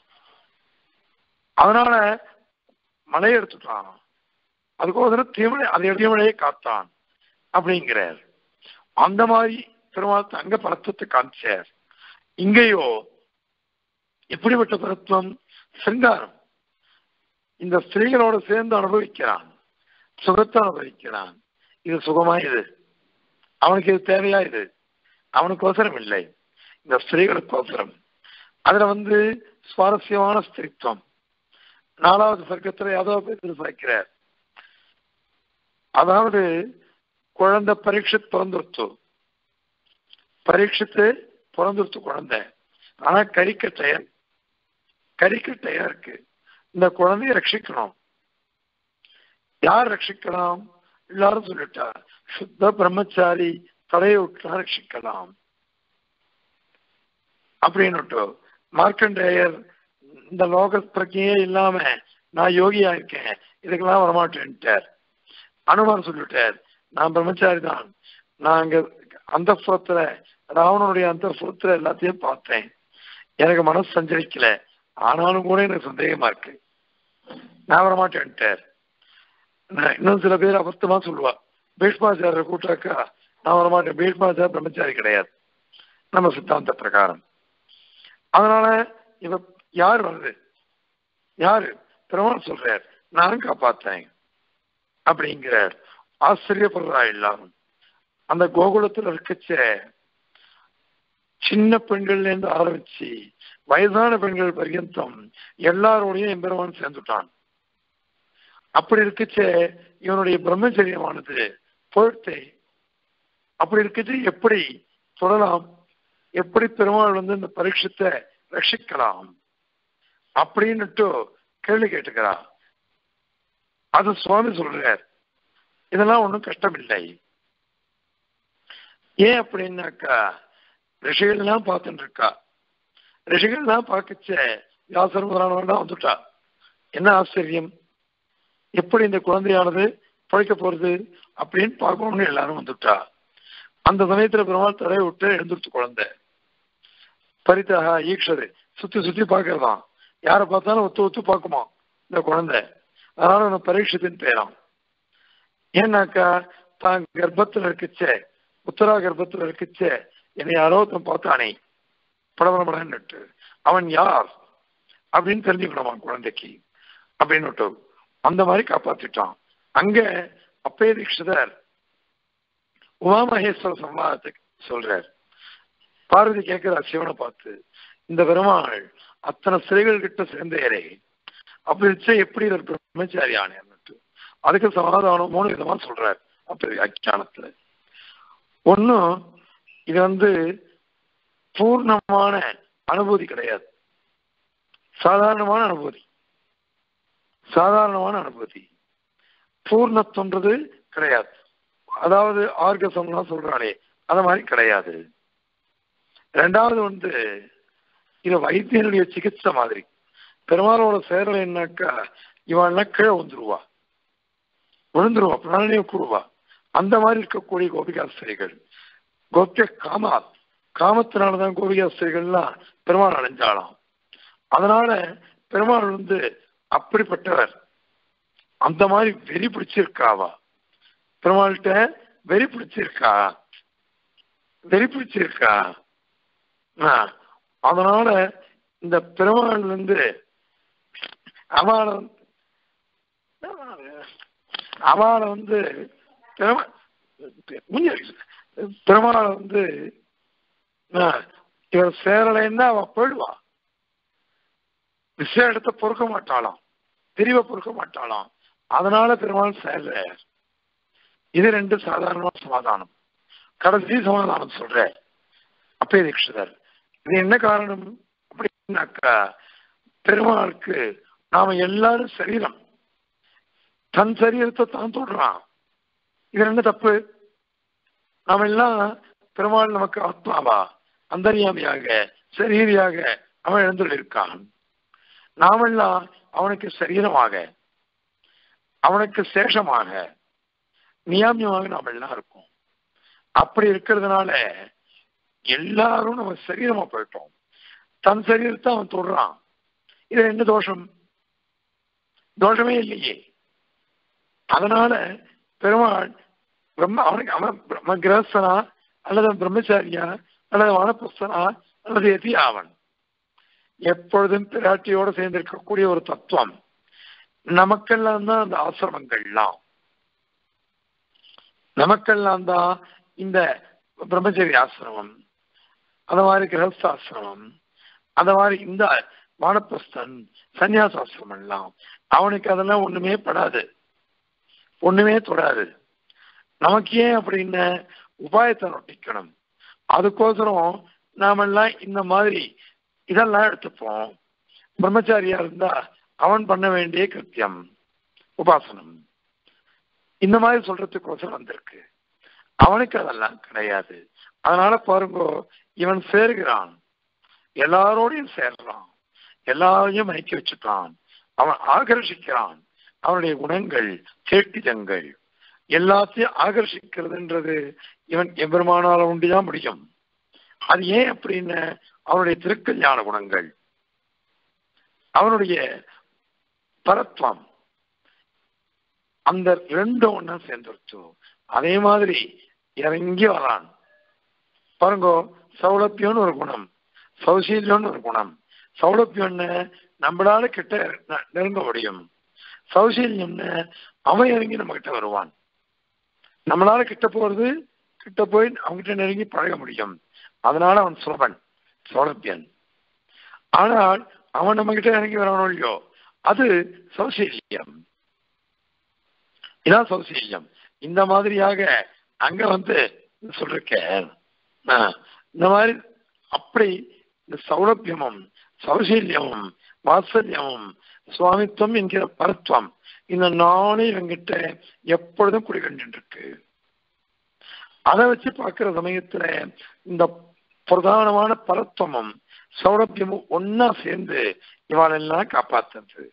அதனால மழையை எடுத்துட்டான், அதுக்கோசரம் தீமழை அதை தீமழையை காத்தான் அப்படிங்கிறார். அந்த மாதிரி பெருமாள் அங்க பரத்துவத்தை காமிச்சார். இங்கேயோ எப்படிப்பட்ட பரத்துவம்? சிங்காரம். இந்த ஸ்திரீகளோட சேர்ந்து அனுபவிக்கிறான், சுகத்தை அனுபவிக்கிறான். இது சுகமா? இது அவனுக்கு இது தேவையா? இது அவனுக்கோசரம் இல்லை, இந்த ஸ்திரீகளுக்கோசரம். அதுல வந்து சுவாரஸ்யமான ஸ்திரித்துவம். நாலாவது சர்க்கத்துல யாதவ பேர் சாய்க்கிறார். அதாவது குழந்தை பரீட்சித் பிறந்துருத்து, பரீட்சித்து பிறந்துருத்து குழந்தை. ஆனா கரிக்கட்டையர் கரிக்கட்டையா இருக்கு. இந்த குழந்தைய ரட்சிக்கணும். யார் ரட்சிக்கலாம்? எல்லாரும் சொல்லிட்டா சுத்த பிரம்மச்சாரி தடையை விட்டா ரட்சிக்கலாம் அப்படின்னு. மார்க்கண்டேயர் இந்த லோக பிரஜையே இல்லாம நான் யோகியா இருக்கேன், இதுக்கெல்லாம் வரமாட்டேன்ட்டார். அனுமான் சொல்லிட்டார் நான் பிரம்மச்சாரி தான், நான் அங்க அந்த புறத்துல ராவணனுடைய அந்த புறத்துல எல்லாத்தையும் பார்த்தேன், எனக்கு மனசு சஞ்சரிக்கல, ஆனாலும் கூட எனக்கு சந்தேகமா இருக்கு, நான் வரமாட்டேன்ட்டார். இன்னும் சில பேர் அபத்தமா சொல்லுவா, பீஷ்மாச்சாரிய கூட்டாக்கா நான் வரமாட்டேன், பீஷ்மாச்சார் பிரம்மச்சாரி கிடையாது நம்ம சித்தாந்த பிரகாரம். அதனால இவ யார் வருது? யாரு? பெருமாள் சொல்றார் நான் காப்பாத்தேன் அப்படிங்கிறார். ஆச்சரியப்படுறா எல்லாரும். அந்த கோகுலத்தில் இருக்கச்ச சின்ன பெண்கள்ல இருந்து ஆரம்பிச்சு வயதான பெண்கள் பர்யந்தம் எல்லாரோடையும் எம்பெருமான் சேர்ந்துட்டான். அப்படி இருக்கச்ச இவனுடைய பிரம்மச்சரியமானது பொருட்டை அப்படி இருக்கச்சு எப்படி தொடலாம்? எப்படி பெருமாள் வந்து இந்த பரீட்சத்தை ரட்சிக்கலாம் அப்படின்னுட்டு கேள்வி கேட்டுக்கிறா. அது சுவாமி சொல்றார் இதெல்லாம் ஒன்றும் கஷ்டம் இல்லை. ஏன் அப்படின்னாக்கா ரிஷிகள்லாம் பார்த்துட்டு இருக்கா. ரிஷிகள்லாம் பார்க்கச்ச வியாசர் முதலானவன் வந்துட்டா. என்ன ஆச்சரியம், எப்படி இந்த குழந்தையானது பழைக்க போறது அப்படின்னு பார்க்கணும்னு எல்லாரும் வந்துட்டா. அந்த சமயத்துல பெருமாள் தடையை விட்டு எழுந்துருச்சு குழந்தை. பரிதாக ஈக்ஷது சுத்தி சுத்தி பார்க்கறதான், யாரை பார்த்தாலும் ஒத்து ஒத்து பார்க்குமா இந்த குழந்தை. அதனால நான் பரீட்சத்தின் பேரான். ஏன்னாக்கா தான் கர்ப்பத்துல இருக்குச்சே, உத்தரா கர்ப்பத்துல இருக்குச்சே, என்னை யாரோ தன் பார்த்தானே படபடபடன்னுட்டு, அவன் யார் அப்படின்னு தெரிஞ்சுக்கணுமா குழந்தைக்கு அப்படின்னு அந்த மாதிரி காப்பாத்திட்டான். அங்க அப்பய தீட்சிதர் உமாமகேஸ்வர சம்வாதத்துக்கு சொல்றார். பார்வதி கேட்கிற சிவனை பார்த்து, இந்த பெருமாள் அத்தனை சிலைகள் கிட்ட சேர்ந்தேரே அப்படி வச்சா எப்படி ஒரு பிரம்மச்சாரி ஆனேன்னுட்டு அதுக்கு சமாதானம் மூணு விதமா சொல்றார் அப்ப வியாக்கியானத்துல. ஒன்னும் இது வந்து பூர்ணமான அனுபூதி கிடையாது, சாதாரணமான அனுபூதி. சாதாரணமான அனுபூதி பூர்ணத்துன்றது கிடையாது. அதாவது ஆர்கசம்லாம் சொல்றாளே அந்த மாதிரி கிடையாது. ரெண்டாவது வந்து இது வைத்தியனுடைய சிகிச்சை மாதிரி. பெருமாளோட சேரலை என்னாக்கா இவன்லாம் கீழே வந்துருவா, விழுந்துருவா, பிராணியை கூறுவா. அந்த மாதிரி இருக்கக்கூடிய கோபிகாஸ்திரிகள் கோபிய காமா காமத்தினாலதான் கோபிகாஸ்திரிகள்லாம் பெருமாள் அடைஞ்சாலாம். அதனால பெருமாள் வந்து அப்படிப்பட்டவர். அந்த மாதிரி வெறி பிடிச்சிருக்காவா பெருமாள்கிட்ட, வெறி பிடிச்சிருக்கா வெறி பிடிச்சிருக்கா அதனால இந்த பெருமாள் வந்து அவளை அவளை வந்து பெருமாளை வந்து இவர் சேரலைன்னா அவ போயிடுவா, விஷய இடத்த பொறுக்க மாட்டாளாம், பிரிவை பொறுக்க மாட்டாளாம். அதனால பெருமாள் சேர. இது ரெண்டு சாதாரணமான சமாதானம். கடைசி சமாதானம் சொல்ற அப்பய தீட்சிதர். இது என்ன காரணம் அப்படின்னாக்கா பெருமாளுக்கு நாம எல்லாரும் சரீரம், தன் சரீரத்தை தான் தொடுறான். இது என்ன தப்பு? நாம எல்லாம் பெருமாள் நமக்கு ஆத்மாவா, அந்தர்யாமியாக, சரீரியாக அவன் எழுந்துள்ளிருக்கான். நாமெல்லாம் அவனுக்கு சரீரமாக, அவனுக்கு சேஷமாக, நியாமியமாக நாம் எல்லாம் இருக்கோம். அப்படி இருக்கிறதுனால எல்லாரும் நம்ம சரீரமா போயிட்டோம். தன் சரீரத்தை அவன் தொடுறான். இது என்ன தோஷம்? தோஷமே இல்லையே. அதனால பெருமாள் பிரம்ம அவனுக்கு அவன் பிரம்ம கிரகஸ்தனா அல்லது பிரம்மச்சாரியா அல்லது வானப்பிரஸ்தனா அல்லது எதி அவன் எப்பொழுதும் பிராட்டியோடு சேர்ந்திருக்கக்கூடிய ஒரு தத்துவம். நமக்கெல்லாம் தான் அந்த ஆசிரமங்கள்லாம், நமக்கெல்லாம் தான் இந்த பிரம்மச்சரிய ஆசிரமம், அந்த மாதிரி கிரகஸ்தாசிரமம், அந்த மாதிரி இந்த வானப்பிரஸ்தன் சன்னியாசாசிரமம் எல்லாம் அவனுக்கு அதெல்லாம் ஒண்ணுமே படாது, ஒண்ணுமே தொடாது. நமக்கு ஏன் அப்படின்னு உபாயத்தை நொட்டிக்கணும். அதுக்கோசரம் நாமெல்லாம் இந்த மாதிரி இதெல்லாம் எடுத்துப்போம். பிரம்மச்சாரியா இருந்தா அவன் பண்ண வேண்டிய கிருத்தியம் உபாசனம், இந்த மாதிரி சொல்றதுக்கோசரம் வந்திருக்கு. அவனுக்கு அதெல்லாம் கிடையாது. அதனால பாருங்க, இவன் சேர்கிறான், எல்லாரோடையும் சேர்றான், எல்லாரையும் மயக்கி வச்சுட்டான், அவன் ஆகர்ஷிக்கிறான். அவனுடைய குணங்கள், சேட்டிதங்கள் எல்லாத்தையும் ஆகர்ஷிக்கிறதுன்றது இவன் எம்பெருமானால உண்டிதான் முடியும். அது ஏன் அப்படின்னு அவனுடைய திருக்கல்யாண குணங்கள், அவனுடைய பரத்வம், அந்த ரெண்டும் ஒன்னா சேர்ந்துருச்சு. அதே மாதிரி இறங்கி வரான் பாருங்க. சௌலபியம்னு ஒரு குணம், சௌசீல்யம்னு ஒரு குணம். சௌலபியம்னு நம்மளால கிட்ட நெருங்க முடியும், சௌசீல்யம்னு அவன் இறங்கி நம்ம கிட்ட வருவான். நம்மளால கிட்ட போறது, கிட்ட போய் அவங்ககிட்ட நெருங்கி பழக முடியும். அதனால அவன் சுலபன், சௌலபியன். ஆனால் அவன் நம்ம கிட்ட இறங்கி வரணும் இல்லையோ, அது சௌசீல்யம். இதான் சௌசீல்யம். இந்த மாதிரியாக அங்க வந்து சொல்லிருக்கேன். இந்த மாதிரி அப்படி இந்த சௌலபியமும் சௌசீல்யமும் வாத்சல்யமும் சுவாமித்துவம் என்கிற பரத்துவம், இந்த நானே இவங்கிட்ட எப்பொழுதும் குடிகொண்டு இருக்கு. அதை வச்சு பார்க்கிற சமயத்துல இந்த பிரதானமான பரத்துவமும் சௌலபியமும் ஒன்னா சேர்ந்து இவாளெல்லாம் காப்பாத்துறது.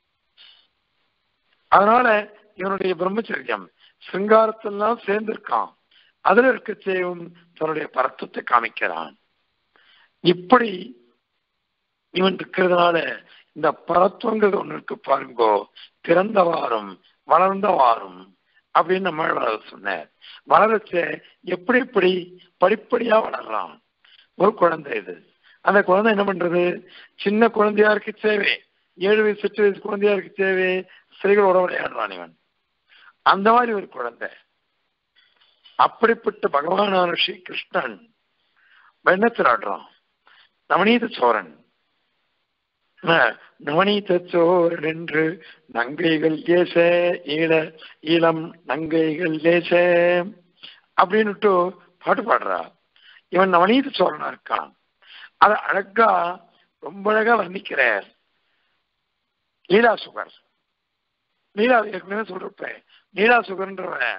அதனால இவனுடைய பிரம்மச்சரியம் சிங்காரத்தெல்லாம் சேர்ந்திருக்கான். அதுல இருக்க செய்யும் தன்னுடைய பரத்துவத்தை காமிக்கிறான். இப்படி இவன் இருக்கிறதுனால இந்த பரத்துவங்கிறது ஒண்ணு இருக்கு பாருங்கோ. பிறந்தவாறும் வளர்ந்தவாறும் அப்படின்னு நம்ம சொன்னார். வளர்ச்ச எப்படி எப்படி படிப்படியா வளர்றான் ஒரு குழந்தை. இது அந்த குழந்தை என்ன பண்றது? சின்ன குழந்தையா இருக்கு தேவை, ஏழு வயசு எட்டு வயசு குழந்தையா இருக்கு தேவை, ஸ்திரீகளோட விளையாடுறான் இவன். அந்த மாதிரி ஒரு குழந்தை. அப்படிப்பட்ட பகவானான ஸ்ரீ கிருஷ்ணன் வெண்ணத்தில் ஆடுறான். நவநீத சோரன், நவநீத சோரன் என்று நங்கைகள் ஏச ஈழ ஈழம் நங்கைகள் ஏச அப்படின்னுட்டு பாட்டு பாடுறா. இவன் நவநீத சோரனா இருக்கான். அத அழகா ரொம்ப அழகா வர்ணிக்கிறார் லீலா சுகர். லீலா ஏற்கனவே சொல்றேன், லீலா சுகர்ன்றவன்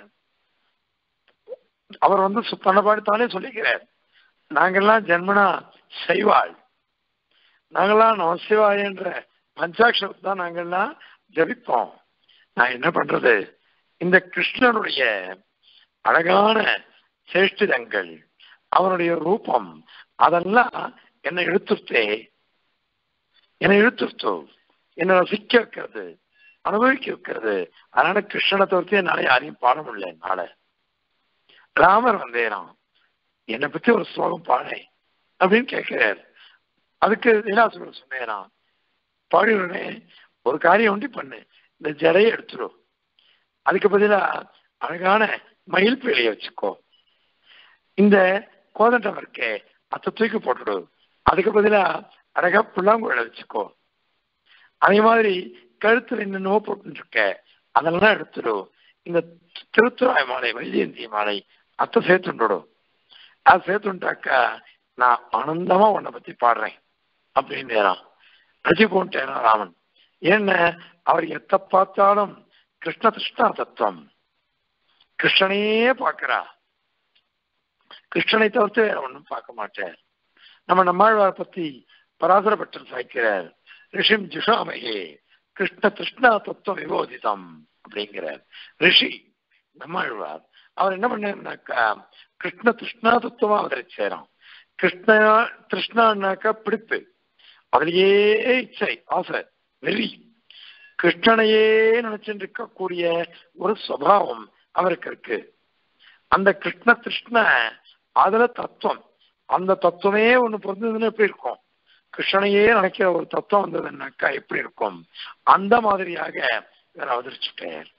அவர் வந்து தன்னைப்பாடுத்தானே சொல்லிக்கிறார். நாங்கெல்லாம் ஜென்மனா சைவாள், நாங்கெல்லாம் நமசிவாய என்ற பஞ்சாட்சரத்தை தான் நாங்கெல்லாம் ஜபிப்போம். நான் என்ன பண்றது? இந்த கிருஷ்ணனுடைய அழகான சேஷ்டிதங்கள், அவனுடைய ரூபம், அதெல்லாம் என்னை இழுத்துட்டே என்னை இழுத்துட்டோ என்னை ரசிக்க வைக்கிறது, அனுபவிக்க வைக்கிறது. அதனால கிருஷ்ணனை தவிர்த்து என்னால யாரையும் பாட முடியல. என்னால ராமர் வந்தேனாம், என்னை பத்தி ஒரு ஸ்லோகம் பாடே அப்படின்னு கேட்கிறார். அதுக்கு லீலாசுகர் சொன்னேனா, பாடிவுடனே ஒரு காரியம் ஒண்டி பண்ணு, இந்த ஜடையை எடுத்துடும், அதுக்கு பதிலா அழகான மயில் பேழைய வச்சுக்கோ, இந்த கோதண்டம் இருக்கே அதை தூக்கி போட்டுடு, அதுக்கு பதிலா அழகா புல்லாங்குழல வச்சுக்கோ, அதே மாதிரி கழுத்துல என்னென்னவோ போட்டு இருக்க அதெல்லாம் எடுத்துடும், இந்த திருத்துறாய் மாலை வைஜெயந்தி மாலை அத்தை சேர்த்துடும், அது சேர்த்துட்டாக்கா நான் ஆனந்தமா உன்னை பத்தி பாடுறேன் அப்படின்னு ரசி போன்ட்டேனா ராமன். ஏன்ன அவர் எத்த பார்த்தாலும் கிருஷ்ண திருஷ்ணா தத்துவம். கிருஷ்ணனையே பார்க்கிறா, கிருஷ்ணனை தவிர்த்து வேற ஒன்றும் பார்க்க மாட்டேன். நம்ம நம்மாழ்வார் பத்தி பராசர பட்டர் சாய்க்கிறார், ரிஷிம் ஜுஷாமகே கிருஷ்ண திருஷ்ணா தத்துவம் விவோதிதம் அப்படிங்கிறார். ரிஷி நம்மாழ்வார் அவர் என்ன பண்ணாருனாக்கா கிருஷ்ண திருஷ்ணா தத்துவமா அவதரிச்சாராம். கிருஷ்ண திருஷ்ணான்னாக்கா பிடிப்பு, அதுலயே இச்சை, ஆசை, வெறி, கிருஷ்ணனையே நினைச்சுட்டு இருக்கக்கூடிய ஒரு சுபாவம் அவருக்கு இருக்கு. அந்த கிருஷ்ண திருஷ்ண அதுல தத்துவம், அந்த தத்துவமே ஒண்ணு பொருந்ததுன்னு எப்படி இருக்கும், கிருஷ்ணனையே நினைக்கிற ஒரு தத்துவம் வந்ததுன்னாக்கா எப்படி இருக்கும், அந்த மாதிரியாக இவர் அவதரிச்சுட்டார்.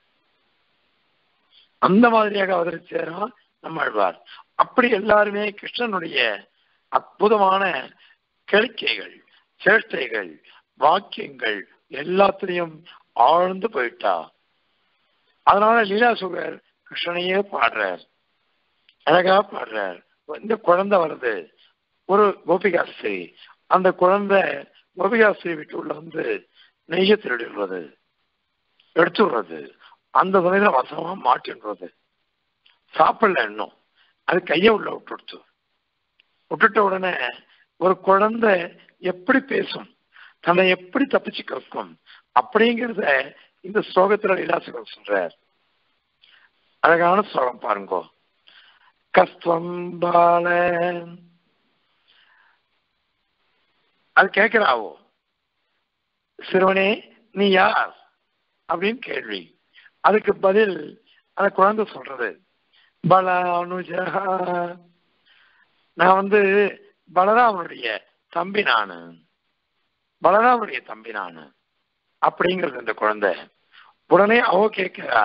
அந்த மாதிரியாக அவதரிச்சாரா நம்மாழ்வார். அப்படி எல்லாருமே கிருஷ்ணனுடைய அற்புதமான கேளிக்கைகள், சேஷ்டைகள், வாக்கியங்கள் எல்லாத்திலையும் ஆழ்ந்து போயிட்டா. அதனால லீலாசுகர் கிருஷ்ணனையே பாடுறார், அழகா பாடுறார். இந்த குழந்தை வருது, ஒரு கோபிகாஸ்திரி, அந்த குழந்தை கோபிகாஸ்திரி வீட்டுள்ள வந்து நெய்ய திருடுறது, எடுத்துடுறது, அந்த சமயத்துல வசமா மாட்டின்றது, சாப்பிடல இன்னும், அது கையை உள்ள விட்டுடுச்சு. விட்டுட்ட உடனே ஒரு குழந்தை எப்படி பேசும், தன்னை எப்படி தப்பிச்சு கற்கும் அப்படிங்கிறத இந்த ஸ்லோகத்துல லீலாசுகர் சொல்றார். அழகான ஸ்லோகம் பாருங்கோ. கஸ்துவம் பால, அது கேட்கிறாவோ, சிறுவனே நீ யார் அப்படின்னு கேள்வி. அதுக்கு பதில் அந்த குழந்தை சொல்றது, பலானுஜா, நான் வந்து பலராமனுடைய தம்பி நானு, பலராமனுடைய தம்பி நானு அப்படிங்கிறது இந்த குழந்தை. உடனே அவ கேட்கிறா,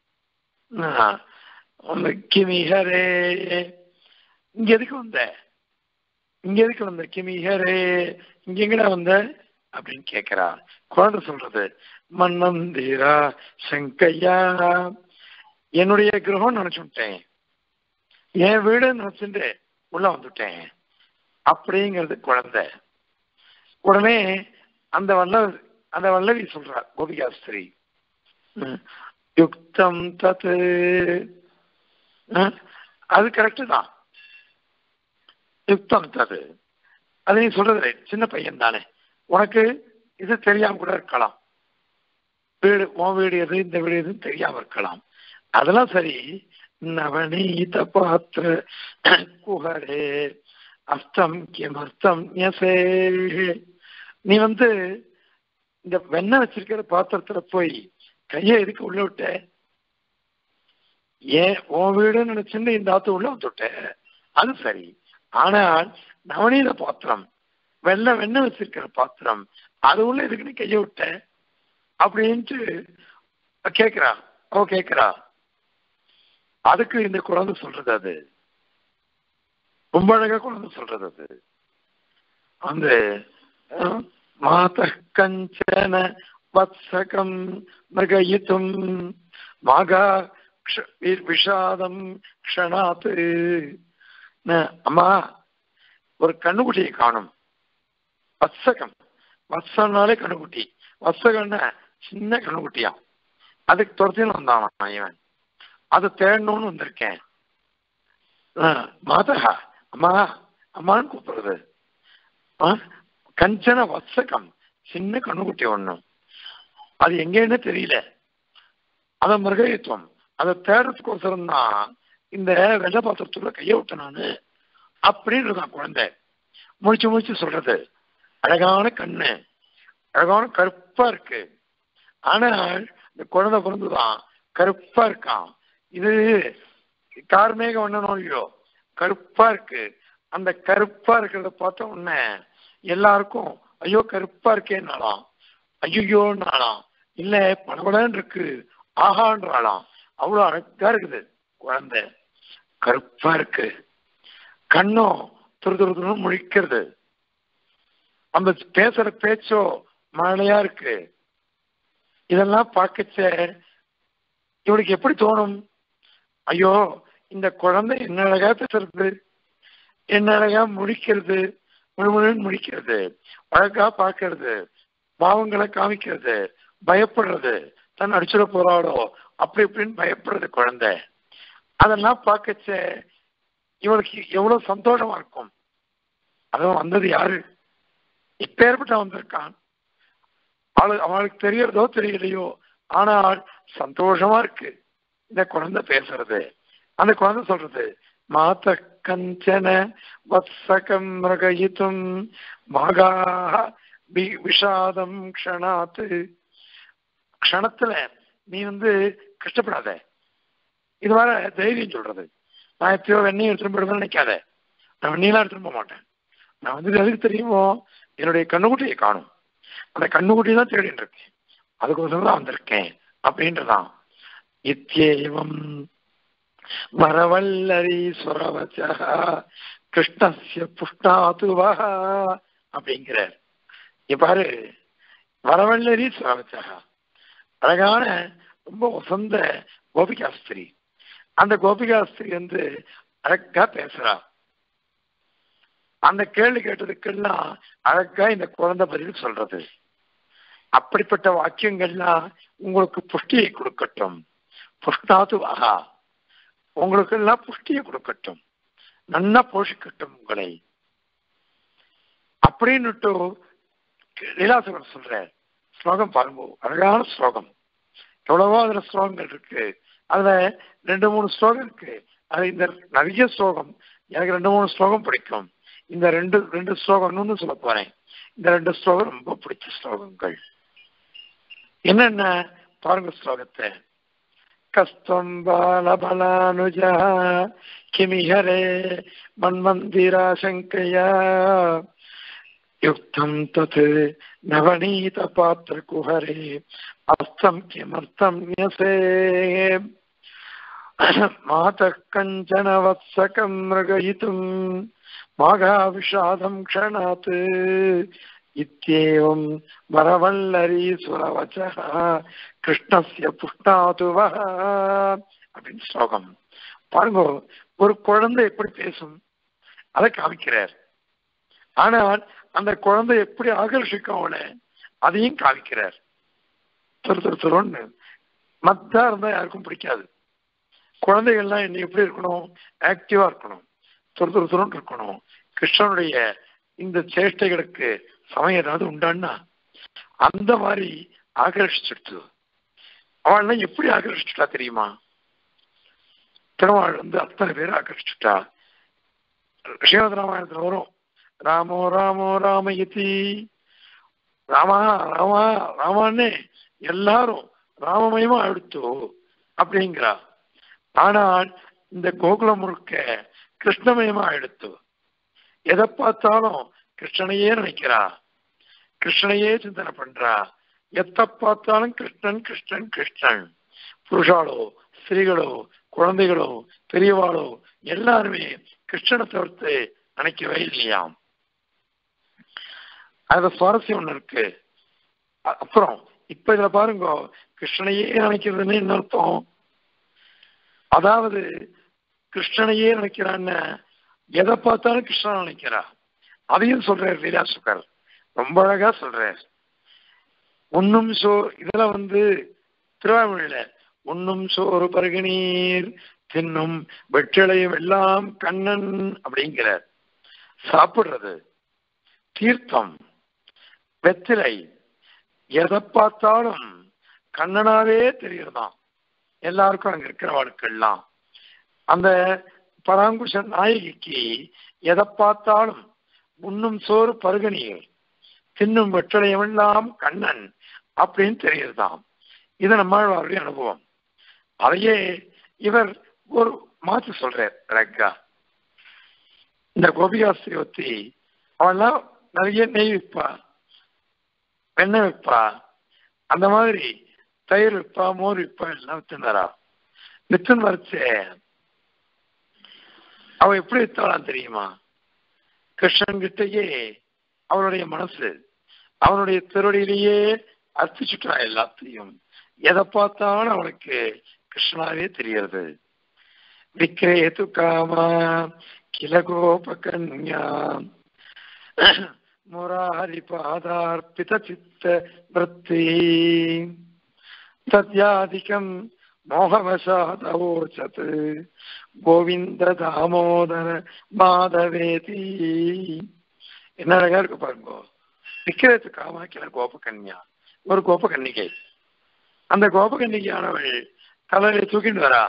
கிமிஹரே, இங்க எதுக்கு வந்த, இங்க எதுக்கு வந்த, கிமிஹரே இங்க எங்கடா வந்த அப்படின்னு கேட்கிறா. குழந்தை சொல்றது, மன்னந்தீரா சங்கையா, என்னுடைய கிரகம் நினைச்சுட்டேன், என் வீடு நினைச்சுட்டு உள்ள வந்துட்டேன் அப்படிங்கிறது குழந்தை. உடனே அந்த வல்ல அந்த வல்லவி சொல்றார் கோபிகாஸ்திரி, யுக்தம் தத்து, அது கரெக்டு தான், யுக்தம் தது, அது நீ சொல்றது சின்ன பையன் தானே, உனக்கு இது தெரியாம கூட இருக்கலாம், வீடு உன் வீடு எது இந்த வீடு எதுன்னு தெரியாம இருக்கலாம், அதெல்லாம் சரி. நவநீத பாத்திர குஹரே அஸ்தம் கிமர்த்தம் யசே, நீ வந்து இந்த வெண்ணெய் வச்சிருக்கிற பாத்திரத்துல போய் கையை எதுக்கு உள்ள விட்ட, ஏன் உன் வீடுன்னு நினைச்சுன்னு இந்த ஆத்து உள்ள வந்துட்ட, அது சரி. ஆனால் நவநீத பாத்திரம், வெள்ளை வெண்ணெய் வச்சிருக்கிற பாத்திரம், அது உள்ள எதுக்கு நீ கையை விட்ட அப்படின்ட்டு கேட்கிறா. அவ கேட்கிறா. அதுக்கு இந்த குழந்தை சொல்றது, அது ரொம்ப அழகா குழந்தை சொல்றது, அது அந்த மாத கஞ்சன வத்சகம் மிருகயித்தும் மகா விஷாதம் க்ஷணாத்து, அம்மா ஒரு கண்ணுக்குட்டியை காணும், வத்சகம், வத்சம்னாலே கண்ணுக்குட்டி, வத்சகம்னா சின்ன கண்ணுக்குட்டியா, அதுக்கு துரத்தின்னு வந்தான் இவன், அதை தேடணும்னு வந்திருக்கேன். மாதா அம்மா அம்மான்னு கூப்பிடுறது, கஞ்சன வத்சகம் சின்ன கண்ணுக்குட்டி ஒண்ணு, அது எங்கன்னு தெரியல, அத மிருகயுத்தம், அதை தேடுறதுக்கோசரம் தான் இந்த வெள்ளை பாத்திரத்துக்குள்ள கையை விட்ட நானு அப்படின்னு இருக்கான் குழந்தை. முடிச்சு முடிச்சு சொல்றது, அழகான கண்ணு, அழகான கருப்பா இருக்கு, ஆனால் இந்த குழந்தை பிறந்துதான் கருப்பா இருக்கான். இது கார்மேக வண்ணனோ இல்லையோ, கருப்பா இருக்கு. அந்த கருப்பா இருக்கிறத பார்த்த உடனே எல்லாருக்கும் ஐயோ கருப்பா இருக்கேன்னாலாம், ஐயோன்னாலாம், இல்ல படபடன்னு இருக்கு ஆஹான்றாலாம், அவ்வளவு அழகா இருக்குது குழந்தை, கருப்பா இருக்கு, கண்ணும் துரு துரு துரு முழிக்கிறது, அந்த பேசுற பேச்சோ மழையா இருக்கு. இதெல்லாம் பார்க்கச்ச இவனுக்கு எப்படி தோணும், ஐயோ இந்த குழந்தை என்ன அழகா பேசுறது, என்ன அழகா முடிக்கிறது, முழுமுழுன்னு முடிக்கிறது, அழகா பார்க்கறது, பாவங்களை காமிக்கிறது, பயப்படுறது, தன் அடிச்சுட போறாளோ அப்படி இப்படின்னு பயப்படுறது குழந்தை. அதெல்லாம் பார்க்கச்ச இவளுக்கு எவ்வளவு சந்தோஷமா இருக்கும். அதுவும் வந்தது யாரு, இப்பேற்பட்ட வந்திருக்கான், அவளு அவளுக்கு தெரியறதோ தெரியலையோ, ஆனால் சந்தோஷமா இருக்கு இந்த குழந்தை பேசுறது. அந்த குழந்தை சொல்றது, மாத கஞ்சன வத்சகம் ரகயித்தும் மகா விஷாதம் க்ஷணாத்து. க்ஷணத்துல நீ வந்து கஷ்டப்படாத, இது வர தைரியம் சொல்றது. நான் எப்பயோ வெண்ணையை எடுத்துட்டு போயிடுவேன்னு நினைக்காத, நான் வெண்ணையெல்லாம் எடுத்துட்டு போக மாட்டேன். நான் வந்து எதுக்கு தெரியுமோ, என்னுடைய கண்ணுக்குட்டியை காணும், அந்த கண்ணுக்குட்டி தான் தேடிட்டு இருக்கேன், அதுக்கோசரம் தான் வந்திருக்கேன் அப்படின்றதான். இத்யேவம் வரவல்லரி சுரவச்ச கிருஷ்ணஸ்ய புஷ்டாதுவா அப்படிங்கிறார். இப்பாரு, வரவல்லரி சுரவச்ச அழகான ரொம்ப வசந்த கோபிகாஸ்திரி. அந்த கோபிகாஸ்திரி வந்து அழகா பேசுறா. அந்த கேள்வி கேட்டதுக்கெல்லாம் அழகா இந்த குழந்தை பதில் சொல்றது. அப்படிப்பட்ட வாக்கியங்கள்லாம் உங்களுக்கு புஷ்டியை கொடுக்கட்டும், புஷ்டாது வகா, உங்களுக்கு எல்லாம் புஷ்டியை கொடுக்கட்டும், நல்லா போஷிக்கட்டும் உங்களை அப்படின்னுட்டு லீலாசுரர் சொல்ற ஸ்லோகம் பாருங்க. அழகான ஸ்லோகம், எவ்வளவோ அதுல ஸ்லோகங்கள் இருக்கு. அதுல ரெண்டு மூணு ஸ்லோகம் இருக்கு. அது இந்த நிறைய ஸ்லோகம், எனக்கு ரெண்டு மூணு ஸ்லோகம் பிடிக்கும். இந்த ரெண்டு ரெண்டு ஸ்லோகம் இன்னொன்னு சொல்ல போறேன். இந்த ரெண்டு ஸ்லோகம் ரொம்ப பிடிச்ச ஸ்லோகங்கள். என்னென்ன பாருங்க ஸ்லோகத்தை. கஸ்தம் பாலபலானுஜா கிமிஹரே மன்மந்திரா சங்கையா யுக்தம் தத் நவநீத பாத்திர குஹரே அஸ்தம் கிமர்த்தம் யசே மாதः கஞ்சன வத்சகம் மிருகயிதும் மாகா விஷாதம் க்ஷணாத் இத்யேவம் வரவல்லரி சுரவச்சः கிருஷ்ணஸ்ய புஷ்டாது வஹ அப்படின்னு ஸ்லோகம் பாருங்க. ஒரு குழந்தை எப்படி பேசும் அதை காமிக்கிறார். ஆனால் அந்த குழந்தை எப்படி ஆகர்ஷிக்கும் அவளை அதையும் காமிக்கிறார். துரு துரு துருன்னு மத்தா இருந்தா யாருக்கும் பிடிக்காது. குழந்தைகள்லாம் என்ன எப்படி இருக்கணும், ஆக்டிவா இருக்கணும், துரு துரு துருன்னு இருக்கணும். கிருஷ்ணனுடைய இந்த சேஷ்டைகளுக்கு சமயம் ஏதாவது உண்டான்னா அந்த மாதிரி ஆகர்ஷிச்சுடுத்து. அவள்லாம் எப்படி ஆகர்ஷிச்சுட்டா தெரியுமா? திருமாள் வந்து அத்தனை பேர் ஆகர்ஷிச்சுட்டா. ஸ்ரீமத் ராமாயணத்துல வரும், ராமோ ராமோ ராமயதி, ராமா ராமா ராமான்னு எல்லாரும் ராமமயமா அடுத்தோ அப்படிங்கிறா. ஆனால் இந்த கோகுலம் முழுக்க கிருஷ்ணமயமா எடுத்து எதை பார்த்தாலும் கிருஷ்ணனையே நினைக்கிறா, கிருஷ்ணனையே சிந்தனை பண்றா. எத்த பார்த்தாலும் கிருஷ்ணன் கிருஷ்ணன் கிருஷ்ணன். புருஷாலோ ஸ்திரீகளோ குழந்தைகளோ பெரியவாளோ எல்லாருமே கிருஷ்ணனை தவிர்த்து நினைக்கவே இல்லையாம். அதுல சுவாரஸ்யம் ஒண்ணு இருக்கு. அப்புறம் இப்ப இதுல பாருங்க, கிருஷ்ணனையே நினைக்கிறதுன்னு என்ன அர்த்தம்? அதாவது கிருஷ்ணனையே நினைக்கிறான்னு எதை பார்த்தாலும் கிருஷ்ணன் நினைக்கிறா. அதையும் சொல்றார் லீலாசுரர், ரொம்ப அழகா சொல்றார். உண்ணும் சோ இதுல வந்து திருவாமொழியில உண்ணும் சோறு பருகினீர் தின்னும் வெற்றிலையும் எல்லாம் கண்ணன் அப்படிங்கிறார். சாப்பிடுறது, தீர்த்தம், வெற்றிலை, எதை பார்த்தாலும் கண்ணனாவே தெரியுறதான் எல்லாருக்கும் அங்க இருக்கிறவளுக்கெல்லாம். அந்த பராங்குஷ நாயகிக்கு எதை பார்த்தாலும் உண்ணும் சோறு பருகனீர் தின்னும் வெற்றிலையெல்லாம் கண்ணன் அப்படின்னு தெரியுதுதான். இது நம்மளுடைய அனுபவம். அதையே இவர் ஒரு மாற்றி சொல்றார் ரக்கா. இந்த கோபிகாஸ்திரி ஒத்தி அவெல்லாம் நிறைய நெய் விற்பா, வெண்ணெய் விற்பா, அந்த மாதிரி தயிர் விற்பா, மோர் விற்பா, எல்லாம் வித்துனாரா. வித்துன்னு வரைச்சே அவ எப்படி வித்தாளாம் தெரியுமா? கிருஷ்ணன் கிட்டயே அவனுடைய மனசு அவனுடைய திருவடியிலேயே அர்ப்பிச்சுட்டா எல்லாத்தையும். எதை பார்த்தாலும் அவனுக்கு கிருஷ்ணாவே தெரிகிறது. விக்ரேது காமா கிலகோபகன்யா முராரி பாதார்பித சித்த விருத்தி. சத்யாதிகம் மோகவசாதவோச்சத் கோவிந்த தாமோதர மாதவேதி. என்ன அழகா இருக்கு பாருங்க. விக்கிரத்து காமாக்கிற கோபகன்யா, ஒரு கோபகன்னிகை. அந்த கோபகன்னிகையானவள் தலையில தூக்கிட்டு வரா,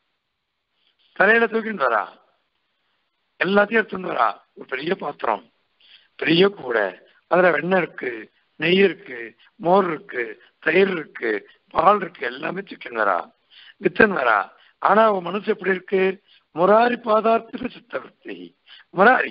தலையில தூக்கிட்டு வரா, எல்லாத்தையும் எடுத்துட்டு வரா. ஒரு பெரிய பாத்திரம், பெரிய கூடை, அதுல வெண்ணெய் இருக்கு, நெய் இருக்கு, மோர் இருக்கு, தயிர் இருக்கு, பால் இருக்கு, எல்லாமே தூக்கிட்டு வரா, வித்தன் வரா. ஆனா அவன் மனசு எப்படி இருக்கு? முராரி பாதார்த்த சித்தவர்த்தி. முராரி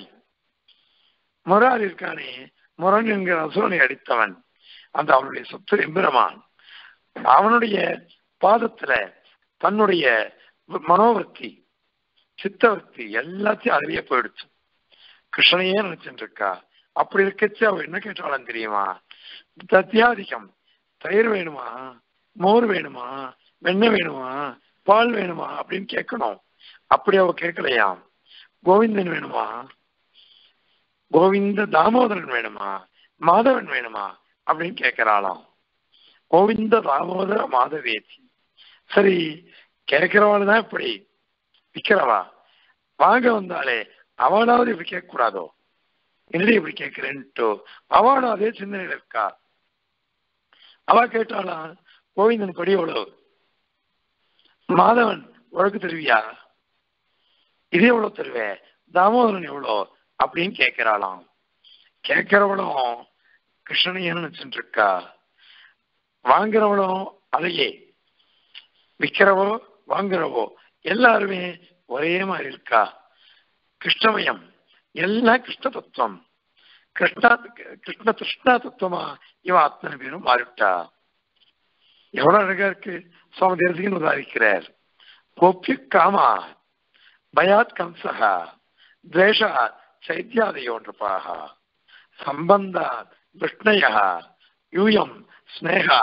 முராரி இருக்கானே, முரண் என்கிற அசுரனை அடித்தவன், அந்த அவனுடைய சொத்து எம்பெருமான், அவனுடைய பாதத்துல தன்னுடைய மனோவர்த்தி சித்தவர்த்தி எல்லாத்தையும் அறிய போயிடுச்சு. கிருஷ்ணனையே நினைச்சுட்டு இருக்கா. அப்படி இருக்கச்சு அவ என்ன கேட்டாலும் தெரியுமா? தத்தியாதிகம், தயிர் வேணுமா, மோர் வேணுமா, வெண்ணெய் வேணுமா, பால் வேணுமா அப்படின்னு கேட்கணும். அப்படி அவ கேட்கலையாம். கோவிந்தன் வேணுமா, கோவிந்த தாமோதரன் வேணுமா, மாதவன் வேணுமா அப்படின்னு கேட்கிறாளாம். கோவிந்த தாமோதர மாதவேதி. சரி, கேட்கிறவாள் தான் இப்படி விற்கிறவா, வாங்க வந்தாலே அவனாவது இப்படி கேட்க கூடாதோ, என்னடி இப்படி கேட்கிறேன்ட்டு அவனும் அதே சிந்தனையில் இருக்கா. அவ கேட்டாளா, கோவிந்தன் படி எவ்வளவு, மாதவன் உழக்கு தருவியா, இது எவ்வளவு தருவே, தாமோதரன் எவ்வளோ அப்படின்னு கேட்கிறாளாம். கேட்கிறவளும் கிருஷ்ணனையன்னு நினைச்சுட்டு இருக்கா. வாங்குறவளும் அதையே, விற்கிறவோ வாங்குறவோ எல்லாருமே ஒரே மாதிரி இருக்கா. கிருஷ்ணமயம், எல்லாம் கிருஷ்ண தத்துவம், கிருஷ்ணா கிருஷ்ண கிருஷ்ணா தத்துவமா இவன் அத்தனை பேரும் மாறிவிட்டா. எவ்வளவு அழகா இருக்கு. சுவாமி தேசிகன் உதாரிக்கிறார். கோப்பிய காமா பயாத் கம்சகா துவேஷா சைத்யாதயோன்றுபாக சம்பந்தா விஷ்ணயா யூயம் ஸ்னேகா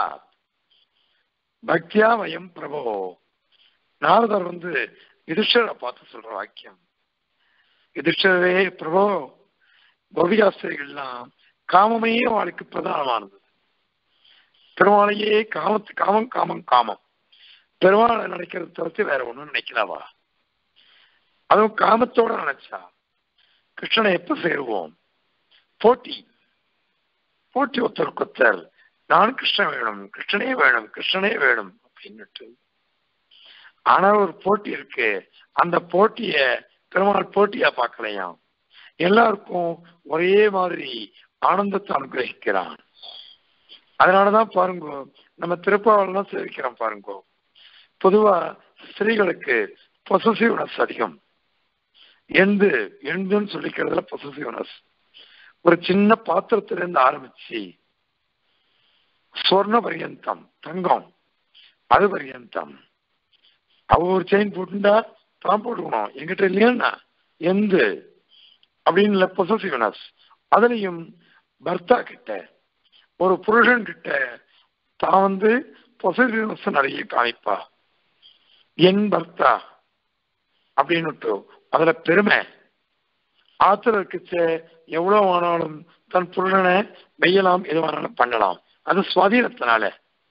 பக்தியா வயம் பிரபோ. நாரதர் வந்து யுதிஷ்டரை பார்த்து சொல்ற வாக்கியம், யுதிஷ்டரே பிரபோ, கோபிகாஸ்திரிகள்லாம் காமமே வாழ்க்கை பிரதானமானது. பெருமாளையே காமத்து காமம் காமம் காமம் பெருமாளை நினைக்கிறத தவிர்த்து வேற ஒண்ணும் நினைக்கலாவா? அதுவும் காமத்தோட நினைச்சா கிருஷ்ணனை எப்ப சேருவோம்? போட்டி போட்டி ஒருத்தருக்கு ஒருத்தர், நான் கிருஷ்ணன் வேணும், கிருஷ்ணனே வேணும், கிருஷ்ணனே வேணும் அப்படின்னுட்டு. ஆனா ஒரு போட்டி இருக்கு. அந்த போட்டிய பெருமாள் போட்டியா பார்க்கலையாம். எல்லாருக்கும் ஒரே மாதிரி ஆனந்தத்தை அனுகிரகிக்கிறான். அதனாலதான் பாருங்க, நம்ம திருப்பாவெல்லாம் சேவிக்கிறோம் பாருங்க. பொதுவா ஸ்திரீகளுக்கு பொசசிவ்னஸ் அதிகம். எந்து எந்துன்னு சொல்லிக்கிறதுல பொசசிவ்னஸ். ஒரு சின்ன பாத்திரத்திலிருந்து ஆரம்பிச்சு சொர்ண பரியந்தம், தங்கம் அது பரியந்தம், அவ ஒரு செயின் போட்டுண்டா தான் போட்டுக்கணும், எங்கிட்ட இல்லையா எந்து அப்படின்னு பொசசிவ்னஸ். அதுலயும் பர்த்தா கிட்ட, ஒரு புருஷன் கிட்ட தான் வந்து பொசசிவ்னஸ் நிறைய காமிப்பா. என் பர்த்தா அப்படின்னு அதுல பெருமை. ஆத்துல இருக்குச்ச எவ்வளவு ஆனாலும் தன் புருஷனை வெய்யலாம், எதுவானாலும் பண்ணலாம். அது சுவாதீனத்தினால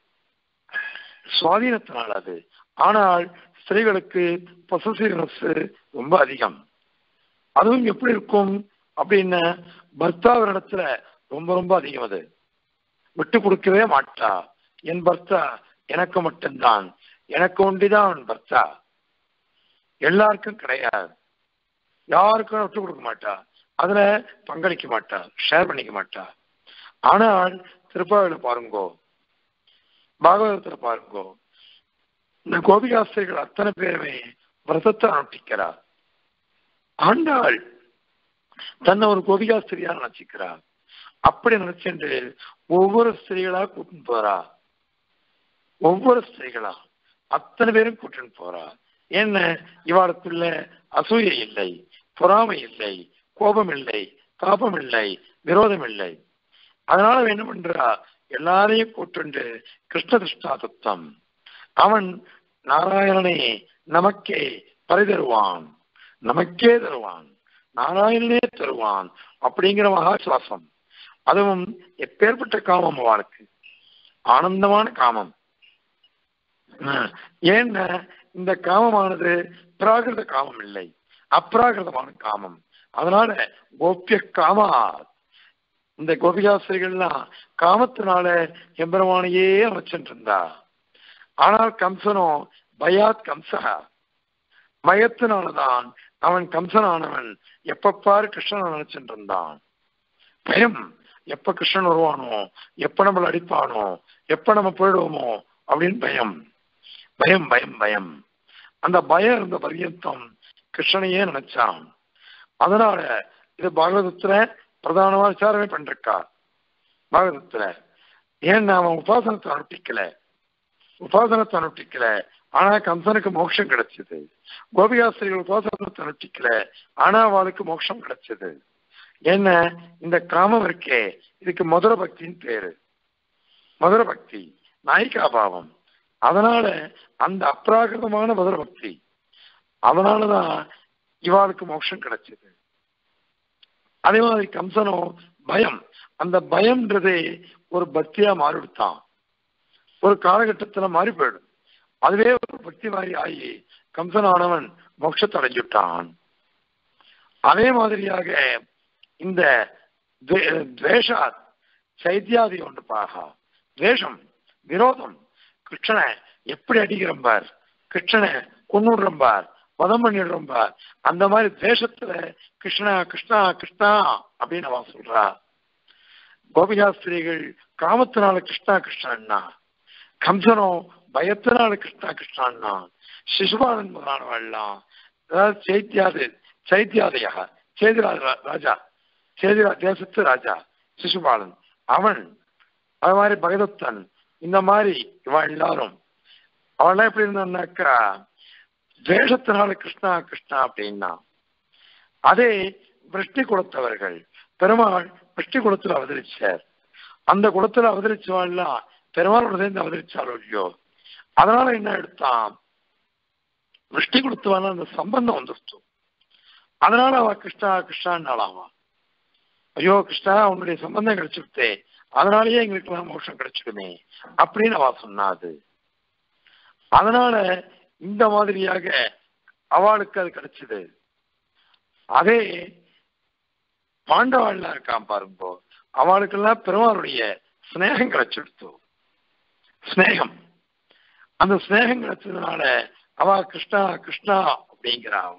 சுவாதீனத்தினால அது. ஆனால் ஸ்திரீகளுக்கு பொசசிவ்னஸ் ரொம்ப அதிகம். அதுவும் எப்படி இருக்கும் அப்படின்னா, பர்த்தாவிடத்துல ரொம்ப ரொம்ப அதிகம். அது விட்டு கொடுக்கவே மாட்டா. என் பர்த்தா எனக்கு மட்டும்தான், எனக்கு ஒண்டிதான் அவன் பர்த்தா, எல்லாருக்கும் கிடையாது. யாருக்கும் விட்டு கொடுக்க மாட்டா, அதுல பங்களிக்க மாட்டா, ஷேர் பண்ணிக்க மாட்டா. ஆனால் திருப்பாவில பாருங்கோ, பாகவதத்துல பாருங்கோ, இந்த கோபிகாஸ்திரிகள் அத்தனை பேருமே விரதத்தை அனுஷ்டிக்கிறார். ஆண்டாள் தன்னை ஒரு கோபிகாஸ்திரியா நினைச்சுக்கிறார். அப்படி நினைச்சுட்டு ஒவ்வொரு ஸ்திரீகளா கூட்டின்னு போறா. ஒவ்வொரு ஸ்திரீகளா அத்தனை பேரும் கூட்டின்னு போறா. என்ன, இவாளுக்குள்ள அசூயை இல்லை, பொறாமை இல்லை, கோபம் இல்லை, தாபம் இல்லை, விரோதம் இல்லை. அதனால என்ன பண்றா, எல்லாரையும் கூட்டுண்டு கிருஷ்ண கிருஷ்ணா தத்துவம், அவன் நாராயணனே நமக்கே பரிதருவான், நமக்கே தருவான், நாராயணனே தருவான் அப்படிங்கிற மகாசுவாசம். அதுவும் எப்பேற்பட்ட காமம் அவளுக்கு, ஆனந்தமான காமம். ஏன்னா இந்த காமமானது பிராகிருத காமம் இல்லை, அப்ராகிருதமான காமம். அதனால கோபிய காமா, இந்த கோபிகாஸ்திரிகள்லாம் காமத்தினால எம்பெருமானையே அமைச்சுட்டு இருந்தா. ஆனால் கம்சனோ பயாத் கம்சா, பயத்தினாலதான் அவன் கம்சனானவன் எப்பப்பாரு கிருஷ்ணனை நினைச்சுட்டு இருந்தான். பயம், எப்ப கிருஷ்ணன் வருவானோ, எப்ப நம்மள அடிப்பானோ, எப்ப நம்ம போயிடுவோமோ அப்படின்னு பயம் பயம் பயம் பயம். அந்த பயம் இருந்த பரியந்தம் கிருஷ்ணனையே நினைச்சான். அதனால இது பாகவதத்துல பிரதானமா விசாரமே பண்ணிருக்கா பாகவதத்துல. ஏன்னா அவன் உபாசனத்தை அனுஷ்டிக்கல உபாசனத்தை அனுஷ்டிக்கல ஆனா கம்சனுக்கு மோட்சம் கிடைச்சது. கோபிகாஸ்திரிகள் உபாசனத்தை அனுஷ்டிக்கல ஆனா அவளுக்கு மோட்சம் கிடைச்சது. என்ன இந்த காமம் இருக்கே, இதுக்கு மதுர பக்தின்னு பேரு. மதுர பக்தி நாயிகாபாவம். அதனால அந்த அப்ராகிருதமான மதுர பக்தி, அதனாலதான் இவாளுக்கு மோட்சம் கிடைச்சது. அதே மாதிரி கம்சனும் பயம், அந்த பயம்ன்றதே ஒரு பக்தியா மாறிவிட்டான். ஒரு காலகட்டத்துல மாறி போயிடும். அதுவே ஒரு பக்தி மாதிரி ஆகி கம்சனானவன் மோட்சத்தை அடைஞ்சுட்டான். அதே மாதிரியாக இந்த துவேஷா சைத்தியாதி ஒன்று பாகா, துவேஷம் விரோதம், கிருஷ்ணனை எப்படி அடிக்கிறம்பார், கிருஷ்ணனை கொன்னுடுறம்பார், பதம் பண்ணிடுறம்பார், அந்த மாதிரி துவேஷத்துல கிருஷ்ணா கிருஷ்ணா கிருஷ்ணா அப்படின்னு அவன் சொல்றா. கோபிகாஸ்திரிகள் காமத்தினால கிருஷ்ணா கிருஷ்ணன்னா, கம்சனோ பயத்தினால கிருஷ்ணா கிருஷ்ணான்னா, சிசுபாலன் முதலானவெல்லாம், அதாவது சைத்தியாது சைத்தியாதையாக சேதிரா ராஜா, சேதிரா தேசத்து ராஜா சிசுபாலன் அவன், அது மாதிரி பகதத்தன், இந்த மாதிரி இவன் எல்லாரும் அவெல்லாம் எப்படி இருந்தான்னாக்கா துவேஷத்தினால கிருஷ்ணா கிருஷ்ணா அப்படின்னா. அதே விருஷ்டி குலத்தவர்கள், பெருமாள் விருஷ்டி குலத்துல அவதரிச்சார். அந்த குலத்துல அவதரிச்சவாள்லாம் பெருமாளோட சேர்ந்து அவதரிச்சாரோ இல்லையோ, அதனால என்ன எடுத்தான், விருஷ்டி குலத்துவான அந்த சம்பந்தம் வந்துருச்சு. அதனால அவ கிருஷ்ணா கிருஷ்ணான்னாலாமா, ஐயோ கிருஷ்ணா உன்னுடைய சம்பந்தம் கிடைச்சுட்டே, அதனாலயே எங்களுக்கு எல்லாம் மோட்சம் கிடைச்சிடுமே அப்படின்னு அவ சொன்னாது. அதனால இந்த மாதிரியாக அவளுக்கு அது கிடைச்சது. அதே பாண்டவாள்லாம் இருக்கான் பாருங்கோ, அவளுக்கெல்லாம் பெருமாளுடைய ஸ்நேகம் கிடைச்சிடுத்து. ஸ்நேகம், அந்த ஸ்நேகம் கிடைச்சதுனால அவ கிருஷ்ணா கிருஷ்ணா அப்படிங்கிறா. அவ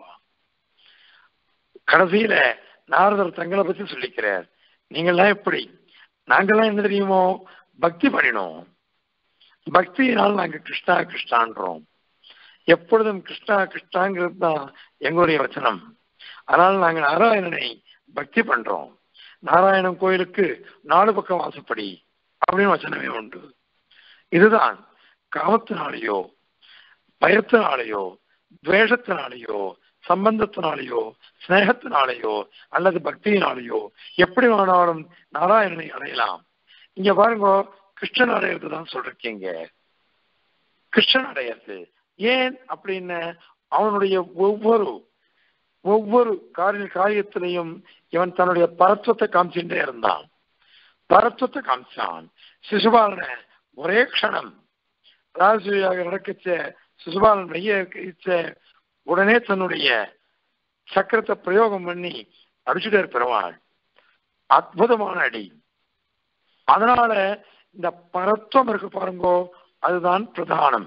கடைசியில நாரதர் தங்களை பத்தி சொல்லிக்கிறார். நீங்கள்லாம் எப்படி, நாங்கள்லாம் என்ன தெரியுமோ பக்தி பண்ணினோம், பக்தியினால் நாங்க கிருஷ்ணா கிருஷ்ணான்றோம். எப்பொழுதும் கிருஷ்ணா கிருஷ்ணாங்கிறது தான் எங்களுடைய வச்சனம். அதனால நாங்க நாராயணனை பக்தி பண்றோம். நாராயணன் கோயிலுக்கு நாலு பக்கம் வாசப்படி அப்படின்னு வச்சனமே உண்டு. இதுதான் காமத்தினாலேயோ பயத்தினாலேயோ துவேஷத்தினாலேயோ சம்பந்தத்தினாலேயோ ஸ்நேகத்தினாலேயோ அல்லது பக்தியினாலேயோ எப்படி வேணாலும் நாராயணனை அடையலாம். இங்க பாருங்க, கிருஷ்ணன் அடையிறது தான் சொல்றீங்க. கிருஷ்ணன் அடையிறது ஏன் அப்படின்னு, அவனுடைய ஒவ்வொரு ஒவ்வொரு காரிய காரியத்திலையும் இவன் தன்னுடைய பரத்துவத்தை காமிச்சுட்டே இருந்தான். பரத்துவத்தை காமிச்சான். சிசுபாலனை ஒரே க்ஷணம் ராஜசூயாக நடக்கச்ச சிசுபாலன் வைய உடனே தன்னுடைய சக்கரத்தை பிரயோகம் பண்ணி அடிச்சுட்டே பெருமாள். அற்புதமான அடி. அதனால இந்த பரத்துவம் இருக்கு பாருங்கோ, அதுதான் பிரதானம்.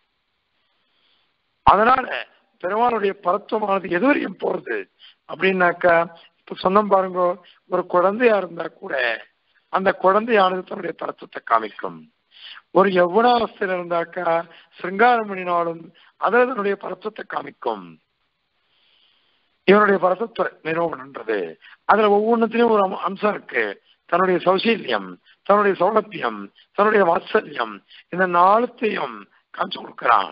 அதனால பெருமாளுடைய பரத்துவமானது எதுவரையும் போறது அப்படின்னாக்கா, இப்ப சொந்தம் பாருங்கோ, ஒரு குழந்தையா இருந்தா கூட அந்த குழந்தையானது தன்னுடைய பரத்துவத்தை காமிக்கும். ஒரு யௌவனாவஸ்தையில இருந்தாக்கா சிருங்காரம் பண்ணினாலும் அதில் அதனுடைய பரத்துவத்தை காமிக்கும். இவனுடைய பரத்துவ நிரூபணன்றது அதுல ஒவ்வொன்றத்திலையும் ஒரு அம்சம் இருக்கு. தன்னுடைய சௌசீல்யம், தன்னுடைய சௌலபியம், தன்னுடைய வாத்சல்யம், இந்த நாலுத்தையும் காமிச்சு கொடுக்கிறான்.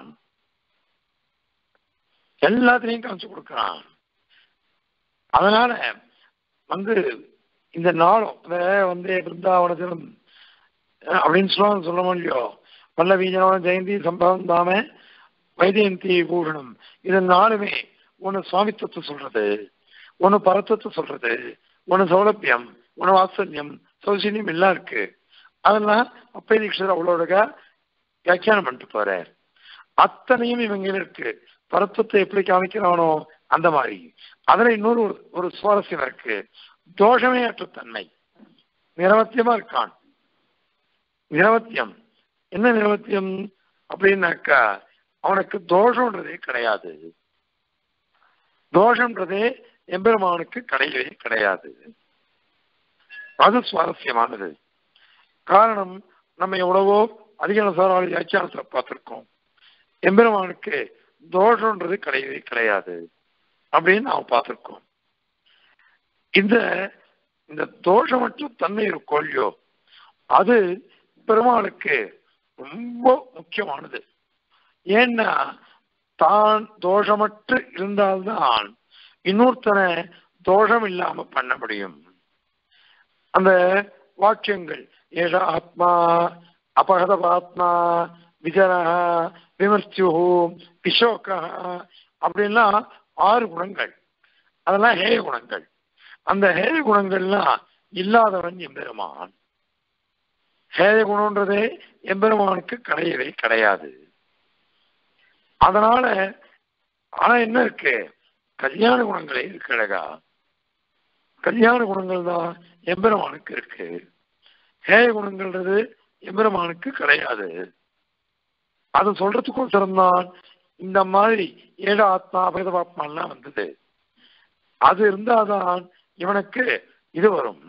எல்லாத்திலையும் காமிச்சு கொடுக்கிறான். அதனால வந்து இந்த நாளும் வந்து பிருந்தாவனத்திலும் அப்படின்னு சொல்ல சொல்ல முடியோ, வல்லவீஜனோட ஜெயந்தி சம்பவம் தாம வைஜெயந்தி பூஷணம், இது நாலுமே ஒன்னு சுவாமித்துவத்தை சொல்றது, ஒன்னு பரத்துவத்தை சொல்றது, ஒன்னு சௌலபியம், ஒன்னு வாத்சல்யம், சௌசல்யம் எல்லாம் இருக்கு. அதெல்லாம் அப்பை தீட்சிதர் அவ்வளோட வியாக்கியானம் பண்ணிட்டு போறார். அத்தனையும் இவங்களுக்கு பரத்துவத்தை எப்படி காமிக்கிறானோ அந்த மாதிரி. அதுல இன்னொரு ஒரு சுவாரஸ்யம் இருக்கு. தோஷமே அற்ற தன்மை, நிரவத்தியமா இருக்கான். நிரவத்தியம் என்ன நிரவத்தியம் அப்படின்னாக்கா அவனுக்கு தோஷம்ன்றதே கிடையாது. தோஷம்ன்றதே எம்பெருமானுக்கு கிடையவே கிடையாது. அது சுவாரஸ்யமானது. காரணம், நம்ம எவ்வளவோ அதிக சாராளி வியாக்கியானத்துல பார்த்திருக்கோம். எம்பெருமானுக்கு தோஷம்ன்றது கிடையவே கிடையாது அப்படின்னு நாம் பார்த்திருக்கோம். இந்த இந்த தோஷமற்ற தன்மை இருக்கோ இல்லையோ, அது பெருமாளுக்கு ரொம்ப முக்கியமானது. ஏன்னா தான் தோஷமற்று இருந்தால்தான் இன்னொருத்தனை தோஷம் இல்லாம பண்ண முடியும். அந்த வாக்கியங்கள் ஏஷ ஆத்மா அபகதபாத்மா விஜரா விமர்த்தியு பிசோகா அப்படின்லாம் ஆறு குணங்கள். அதெல்லாம் ஹேய குணங்கள். அந்த ஹேய குணங்கள்லாம் இல்லாதவன் எம்பெருமான். ஹேய குணம்ன்றதே எம்பெருமானுக்கு கிடையவே கிடையாது. அதனால ஆனா என்ன இருக்கு, கல்யாண குணங்களே இருக்கு. அழகா கல்யாண குணங்கள் தான் எம்பெருமானுக்கு இருக்கு. ஹேய குணங்கள்ன்றது எம்பெருமானுக்கு கிடையாது. அது சொல்றதுக்கும் சிறந்தான் இந்த மாதிரி ஏழு ஆத்மா அபேதபாத்மாலாம் வந்தது. அது இருந்தாதான் இவனுக்கு இது வரும்.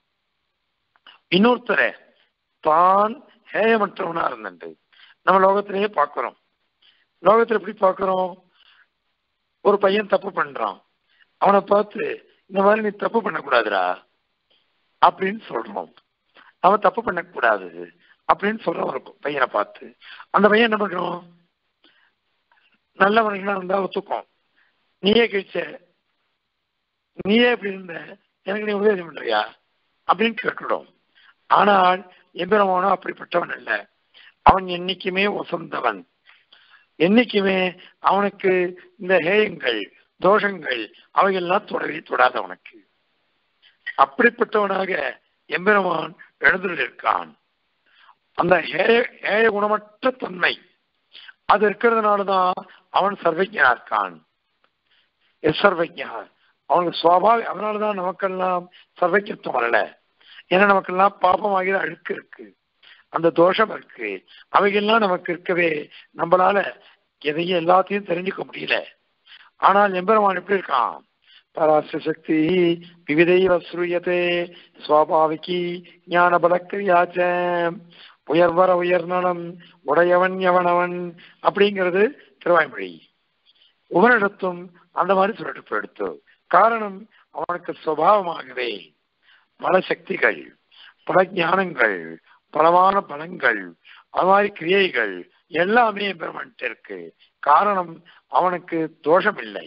இன்னொருத்தர தான் ஹேயமற்றவனா இருந்தது நம்ம லோகத்திலேயே பார்க்கிறோம். லோகத்துல எப்படி பார்க்கிறோம், ஒரு பையன் தப்பு பண்றான், அவனை பார்த்து இந்த மாதிரி நீ தப்பு பண்ணக்கூடாதுடா அப்படின்னு சொல்றோம். அவன் தப்பு பண்ணக்கூடாது அப்படின்னு சொல்றவன் இருக்கும் பையனை பார்த்து. அந்த பையன் என்ன பண்றோம், நல்லவனுக்குலாம் இருந்தா ஒத்துக்கும், நீயே கழிச்ச, நீயே எப்படி இருந்த, எனக்கு நீ உபதேசம் பண்றியா அப்படின்னு கேட்டுடும். ஆனால் எம்பெருமானோ அப்படிப்பட்டவன் அல்ல. அவன் என்னைக்குமே வசந்தவன். என்னைக்குமே அவனுக்கு இந்த ஹேயங்கள் தோஷங்கள் அவையெல்லாம் தொடவே தொடாத அவனுக்கு. அப்படிப்பட்டவனாக எம்பெருமான் எழுந்துள்ளிருக்கான். அந்த ஹேய ஹேய குணமற்ற தன்மை அது இருக்கிறதுனாலதான் அவன் சர்வஜனா இருக்கான். எஸ் சர்வஜா அவனுக்கு சுவாபாவி. அதனாலதான் நமக்கெல்லாம் சர்வஜத்துவம் வரல. ஏன்னா நமக்கெல்லாம் பாபமாகிற அழுக்கு இருக்கு, அந்த தோஷம் இருக்கு. அவைகள்லாம் நமக்கு இருக்கவே நம்மளால எதையும் எல்லாத்தையும் தெரிஞ்சுக்க முடியல. ஆனால் எம்பெருமான் எப்படி இருக்கான், பராச சக்தி விவிதைவ ஸ்ரூயதே சுவாபாவிகி ஞான பலக்கிரியாச்ச உயர்வர உயர்நலம் உடையவன் எவனவன் அப்படிங்கிறது திருவாய்மொழி. உபனிடத்தும் அந்த மாதிரி சொல்லிட்டு போயிடுத்து. காரணம், அவனுக்கு சுபாவமாகவே பல சக்திகள், பல ஞானங்கள், பலமான பலங்கள், அது மாதிரி கிரியைகள் எல்லாமே பெருமன்ட்டு இருக்கு. காரணம், அவனுக்கு தோஷம் இல்லை.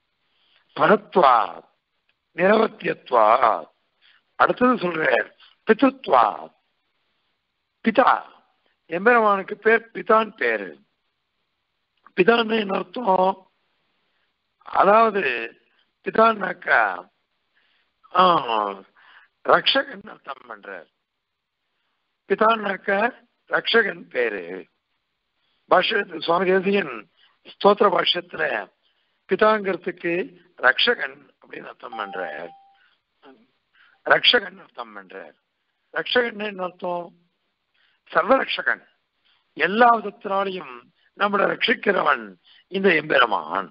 பரத்வா நிரவத்தியத்வா. அடுத்தது சொல்றார் பிதுத்வா. பிதா எம்பெருமானுக்கு பேர் பிதான் பேரு. பிதான்னு என்ன அர்த்தம், அதாவது பிதான்னாக்கா ரக்ஷகன் அர்த்தம் பண்றார். பிதான்னாக்க ரக்ஷகன் பேரு. பாஷ்ய சுவாமி தேசிகன் ஸ்தோத்திர பாஷ்யத்துல பிதாங்கிறதுக்கு ரக்ஷகன் அப்படின்னு அர்த்தம் பண்றார். ரக்ஷகன் அர்த்தம் பண்றார். ரக்ஷகன் என்ன அர்த்தம், சர்வரக்ஷகன், எல்லா விதத்தினாலையும் நம்மளை ரட்சிக்கிறவன் இந்த எம்பெருமான்.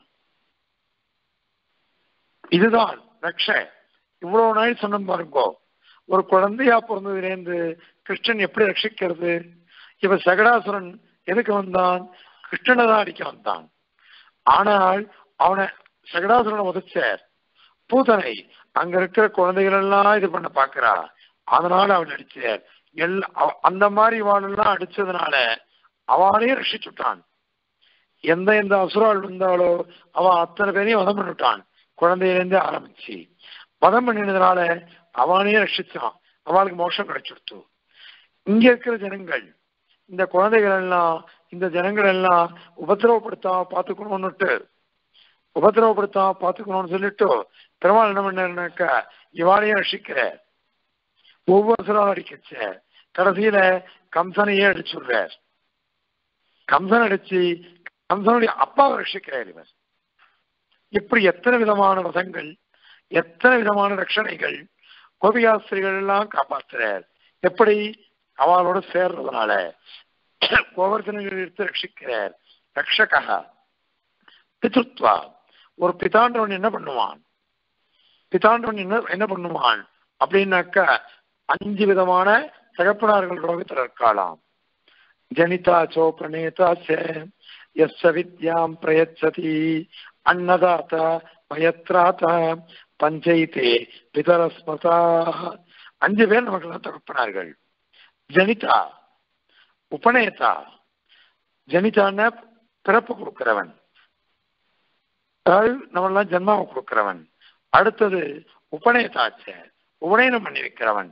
இதுதான் ரக்ஷ. இவ்வளவு நாள் சொன்ன பாருங்கோ, ஒரு குழந்தையா பிறந்ததுலேருந்து கிருஷ்ணன் எப்படி ரட்சிக்கிறது. இவ சகடாசுரன் எதுக்கு வந்தான், கிருஷ்ணனை தான் அடிக்க வந்தான். ஆனால் அவனை சகடாசுரனை உதச்சார். பூதனை அங்க இருக்கிற குழந்தைகள் எல்லாம் இது பண்ண பாக்குறா, அதனால அவன் அடிச்சார். எல்லா அந்த மாதிரி வாழெல்லாம் அடிச்சதுனால அவனே ரட்சிச்சுட்டான். எந்த எந்த அசுரால் இருந்தாலோ அவன் அத்தனை பேரையும் வதம் பண்ணிவிட்டான். குழந்தையிலேருந்து ஆரம்பிச்சு வதம் பண்ணினதுனால அவனே ரட்சிச்சான். அவளுக்கு மோட்சம் கிடைச்சிடுத்து. இங்க இருக்கிற ஜனங்கள், இந்த குழந்தைகள் எல்லாம், இந்த ஜனங்கள் எல்லாம் உபத்திரவப்படுத்தாம பார்த்துக்கணும்னுட்டு உபத்திரவப்படுத்தாம பார்த்துக்கணும்னு சொல்லிட்டு பெருமாள் என்ன பண்ணாருனாக்கா இவாளையும் ரட்சிக்கிற. ஒவ்வொரு சிறாலும் அடிக்கச்ச கடைசியில கம்சனையே அடிச்சுடுறார். கம்சன் அடிச்சு கம்சனுடைய அப்பாவை ரட்சிக்கிறார் இவர். இப்படி எத்தனை விதமான ரதங்கள், எத்தனை விதமான ரட்சணைகள், கோபிகாஸ்திரிகள் எல்லாம் காப்பாற்றுறார். எப்படி? அவளோட சேர்றதுனால கோவர்தனங்களை எடுத்து ரட்சிக்கிறார். ரக்ஷகா பித்ருத்வா. ஒரு பிதாண்டவன் என்ன பண்ணுவான்? பிதாண்டவன் என்ன என்ன பண்ணுவான் அப்படின்னாக்கா அஞ்சு விதமான தகப்பனார்கள் ரோகத்தில் இருக்கலாம். ஜனிதா சோப்ரணேதா எஸ் வித்யாம் பிரயச்சதி அன்னதாத்தா பயத்ராதா பஞ்சைதே பிதரஸ்மதா. அஞ்சு பேர் நமக்கு தகப்பனார்கள். ஜனிதா, உபநேதா. ஜனிதான பிறப்பு கொடுக்கிறவன், அதாவது நம்மளாம் ஜென்மாவை கொடுக்கிறவன். அடுத்தது உபநேதாச்ச, உபநயனம் பண்ணி வைக்கிறவன்,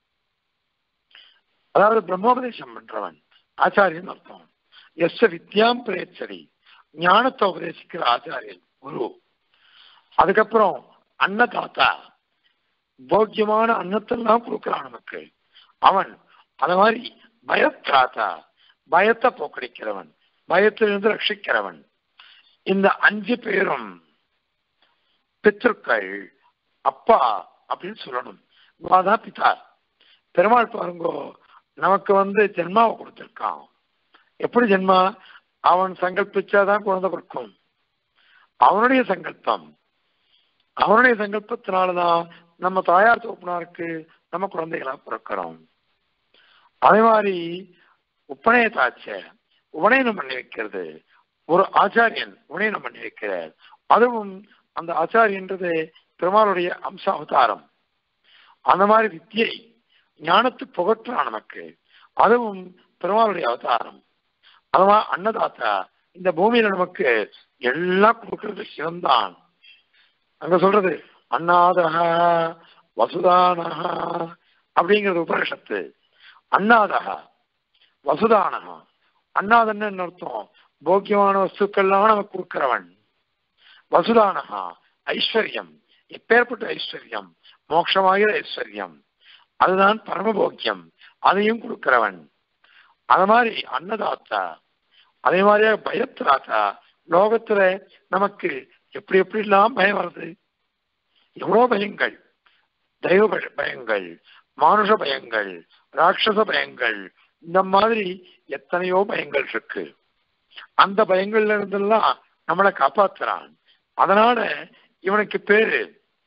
அதாவது பிரம்மோபதேசம் பண்றவன், ஆச்சாரியன் அர்த்தம். எஸ் வித்யாம் பிரேச்சரி, ஞானத்தை உபதேசிக்கிற ஆச்சாரியன் குரு. அதுக்கப்புறம் அன்னதாத்தா, போக்கியமான அன்னத்தெல்லாம் கொடுக்கிறான் நமக்கு அவன். அது மாதிரி பயத்ராத்தா, பயத்தை போக்கடிக்கிறவன், பயத்திலிருந்து ரட்சிக்கிறவன். இந்த அஞ்சு பேரும் பித்ருக்கள், அப்பா அப்படின்னு சொல்லணும். அதான் பிதா. பெருமாள் பாருங்கோ நமக்கு வந்து ஜென்மாவை கொடுத்திருக்கான். எப்படி ஜென்மா? அவன் சங்கல்பிச்சாதான் குழந்தை கொடுக்கும். அவனுடைய சங்கல்பம், அவனுடைய சங்கல்பத்தினாலதான் நம்ம தாயார் தோப்பனாருக்கு நம்ம குழந்தைகளா பிறக்கிறோம். அதே மாதிரி உபநயதாச்ச, உபநயனம் பண்ணி வைக்கிறது. ஒரு ஆச்சாரியன் உபநயனம் பண்ணி வைக்கிறார். அதுவும் அந்த ஆச்சாரியன்றது பெருமாளுடைய அம்ச அவதாரம். அந்த மாதிரி வித்தியை, ஞானத்து புகற்றான் நமக்கு, அதுவும் பெருமாளுடைய அவதாரம். அதுவா அன்னதாத்தா, இந்த பூமியில நமக்கு எல்லாம் கொடுக்கறது சிவந்தான். அங்க சொல்றது அன்னாதஹா வசுதானஹா அப்படிங்கிறது உபனிஷத்து. அன்னாதஹா வசுதானஹா. அன்னாதன்னு என்ன அர்த்தம்? போக்கியமான வஸ்துக்கள்லாம் நமக்கு கொடுக்கிறவன். வசுதானஹா ஐஸ்வர்யம், எப்பேற்பட்ட ஐஸ்வர்யம், மோட்சமாகிற ஐஸ்வர்யம், அதுதான் பரமபோக்கியம், அதையும் கொடுக்கிறவன். அது மாதிரி அன்னதாத்தா. அதே மாதிரியாக பயத்ராத்தா, லோகத்துல நமக்கு எப்படி எப்படி எல்லாம் பயம் வருது, எவ்வளோ பயங்கள், தெய்வ பயங்கள், மானுஷ பயங்கள், ராட்சச பயங்கள், இந்த மாதிரி எத்தனையோ பயங்கள் இருக்கு. அந்த பயங்கள்ல இருந்தெல்லாம் நம்மளை காப்பாத்துறான். அதனால இவனுக்கு பேரு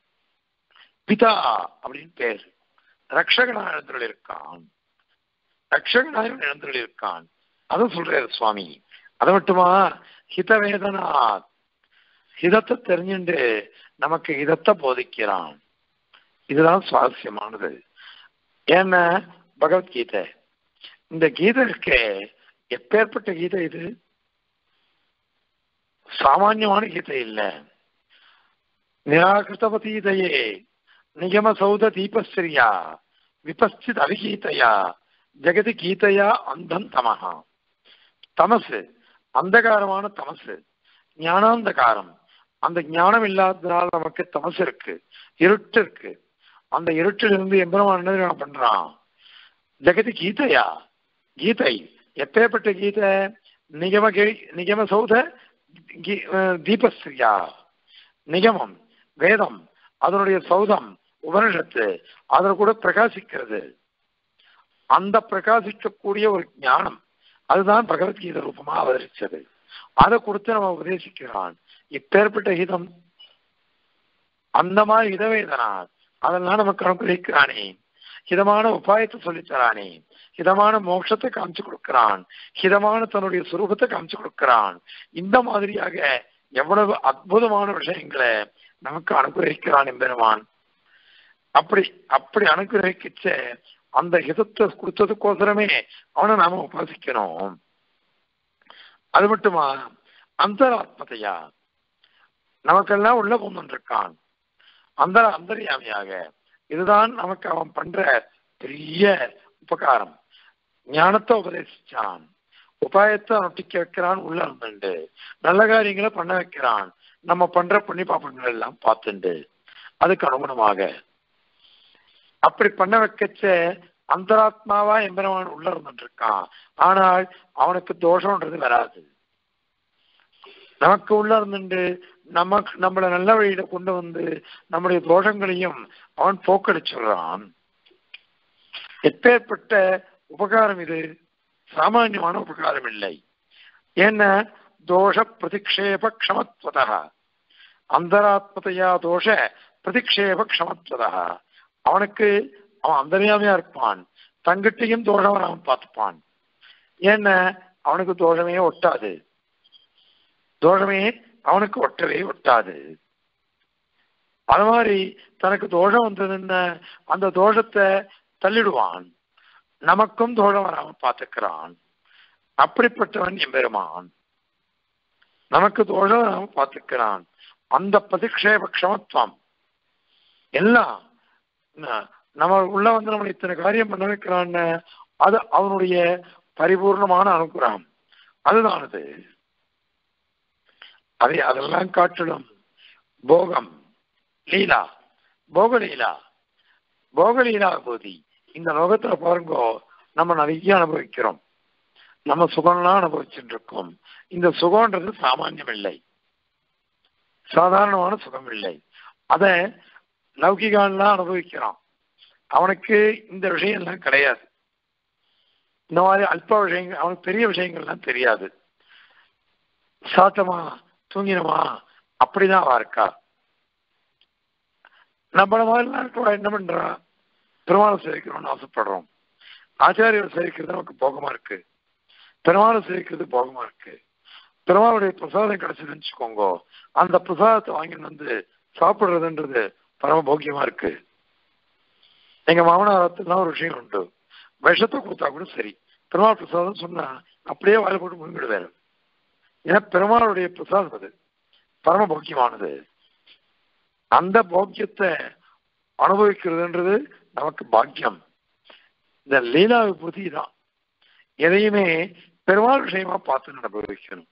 பிதா அப்படின்னு பேரு. ரக்ஷகனாக எழுந்துள்ள இருக்கான், ரக்ஷகனாக எழுந்துள்ள இருக்கான். அதுவும் சொல்றாரு சுவாமி. அது மட்டுமா, ஹிதவேதனா, ஹிதத்தை தெரிஞ்சுட்டு நமக்கு ஹிதத்தை போதிக்கிறான். இதுதான் சுவாரஸ்யமானது. ஏன்னா பகவத்கீதை, இந்த கீதை இருக்கே, எப்பேற்பட்ட கீதை இது? சாமான்யமான கீதை இல்ல. நிராகிருதபதீதையே நிகம சௌத தீபஸ்ரீயா விபஸ்சித் அவிகீதையா ஜெகதி கீதையா அந்தம் தமஹா. தமசு, அந்தகாரமான தமசு, ஞானாந்தகாரம். அந்த ஞானம் இல்லாததுனால நமக்கு தமசு இருக்கு, இருட்டு இருக்கு. அந்த இருட்டிலிருந்து எம்பெருமான் என்ன பண்றான்? ஜெகதி கீதையா, கீதை எப்பேற்பட்ட கீதை? நிகம நிகம சௌத தீபஸ்ரீயா. நிகமம் வேதம், அதனுடைய சௌதம் உபனிஷத்து, அதில் கூட பிரகாசிக்கிறது. அந்த பிரகாசிக்கக்கூடிய ஒரு ஞானம், அதுதான் பகவத்கீதை ரூபமா அவதரிச்சது. அதை கொடுத்து நம்ம உபதேசிக்கிறான். இப்பேற்பட்ட ஹிதம், அந்த மாதிரி ஹிதவேதனா, அதெல்லாம் நமக்கு அனுகிரகிக்கிறானே. ஹிதமான உபாயத்தை சொல்லித்தரானே, ஹிதமான மோட்சத்தை காமிச்சு கொடுக்கிறான், ஹிதமான தன்னுடைய சுரூபத்தை காமிச்சு கொடுக்கிறான். இந்த மாதிரியாக எவ்வளவு அற்புதமான விஷயங்களை நமக்கு அனுகிரகிக்கிறான் எம்பெருமான். அப்படி அப்படி அனுகிரகிச்ச அந்த ஹிதத்தை கொடுத்ததுக்கோசரமே அவனை நாம உபாசிக்கணும். அது மட்டுமா, அந்தராத்மதையா, நமக்கெல்லாம் உள்ள கொண்டிருக்கான் அந்த அந்தரியாமையாக. இதுதான் நமக்கு அவன் பண்ற பெரிய உபகாரம். ஞானத்தை உபதேசிச்சான், உபாயத்தை நொட்டிக்க வைக்கிறான், உள்ள இருந்துண்டு நல்ல காரியங்களை பண்ண வைக்கிறான். நம்ம பண்ற புண்ணிய பாப்பங்கள் எல்லாம் பார்த்துண்டு அதுக்கு அனுகுணமாக அப்படி பண்ண வைக்கச்ச அந்தராத்மாவா எம்பெருமான் உள்ள இருந்துட்டு இருக்கான். ஆனால் அவனுக்கு தோஷம்ன்றது வராது. நமக்கு உள்ள இருந்துட்டு நமக்கு நம்மளை நல்ல வழியில கொண்டு வந்து நம்முடைய தோஷங்களையும் அவன் போக்கடிச்சுடுறான். எப்பேற்பட்ட உபகாரம் இது! சாமானியமான உபகாரம் இல்லை. ஏன்னா தோஷ பிரதிக்ஷேப க்ஷமத்வதா, அந்தராத்மதையா தோஷ பிரதிக்ஷேப க்ஷமத்வதா. அவனுக்கு அவன் அந்தரியாமையா இருப்பான், தங்கிட்டையும் தோஷம் அவன் பார்த்துப்பான். ஏன்னா அவனுக்கு தோஷமே ஒட்டாது, தோஷமே அவனுக்கு ஒட்டவே ஒட்டாது. அது மாதிரி தனக்கு தோஷம் வந்ததுன்னு அந்த தோஷத்தை தள்ளிடுவான், நமக்கும் தோஷம் வராமல் பார்த்துக்கிறான். அப்படிப்பட்டவன் எம்பெருமான், நமக்கு தோஷம் வராமல் பார்த்துக்கிறான். அந்த பிரதிக்ஷேப க்ஷமத்துவம் எல்லாம் நம்ம உள்ள வந்து நம்மளை இத்தனை காரியம் பண்ண வைக்கிறான்னு அது அவனுடைய பரிபூர்ணமான அனுகிரகம். அதுதான் அது. அதை அதெல்லாம் காட்டிலும் போகம் லீலா, போகலீலா, போகலீலா போதி இந்த லோகத்துல பாருங்கோ, நம்ம நிறைய அனுபவிக்கிறோம், நம்ம சுகம்லாம் அனுபவிச்சுட்டு இருக்கோம். இந்த சுகம்ன்றது சாமானியம் இல்லை, சாதாரணமான சுகம் இல்லை. அத லௌகிகான்லாம் அனுபவிக்கிறான், அவனுக்கு இந்த விஷயம்லாம் கிடையாது. இந்த மாதிரி அல்ப விஷயங்கள், அவனுக்கு பெரிய விஷயங்கள்லாம் தெரியாது. சாத்தமா தூங்கினமா அப்படிதான் அவ இருக்கா. நம்மள மாதிரி என்ன பண்றான், பெருமாளை சேவிக்கணும்னு ஆசைப்படுறோம். ஆச்சாரியர் சேவிக்கிறது நமக்கு போகமா இருக்கு, பெருமாளை சேவிக்கிறது போகமா இருக்கு. பெருமாளுடைய பிரசாதம் கிடைச்சதுன்னு வச்சுக்கோங்க, அந்த பிரசாதத்தை வாங்கிட்டு வந்து சாப்பிடுறதுன்றது பரம போக்கியமா இருக்கு. எங்க மாமனாரத்துலாம் ஒரு விஷயம் உண்டு, விஷத்தை கொடுத்தா கூட சரி, பெருமாள் பிரசாதம் சொன்னா அப்படியே வாயில போட்டு முன்கிடுவாரு. ஏன்னா பெருமாளுடைய பிரசாதம் அது பரம போக்கியமானது. அந்த போக்கியத்தை அனுபவிக்கிறதுன்றது நமக்கு பாக்கியம். இந்த லீலா விபூதி தான். எதையுமே பெருமாள் விஷயமா பார்த்து அனுபவிக்கணும்.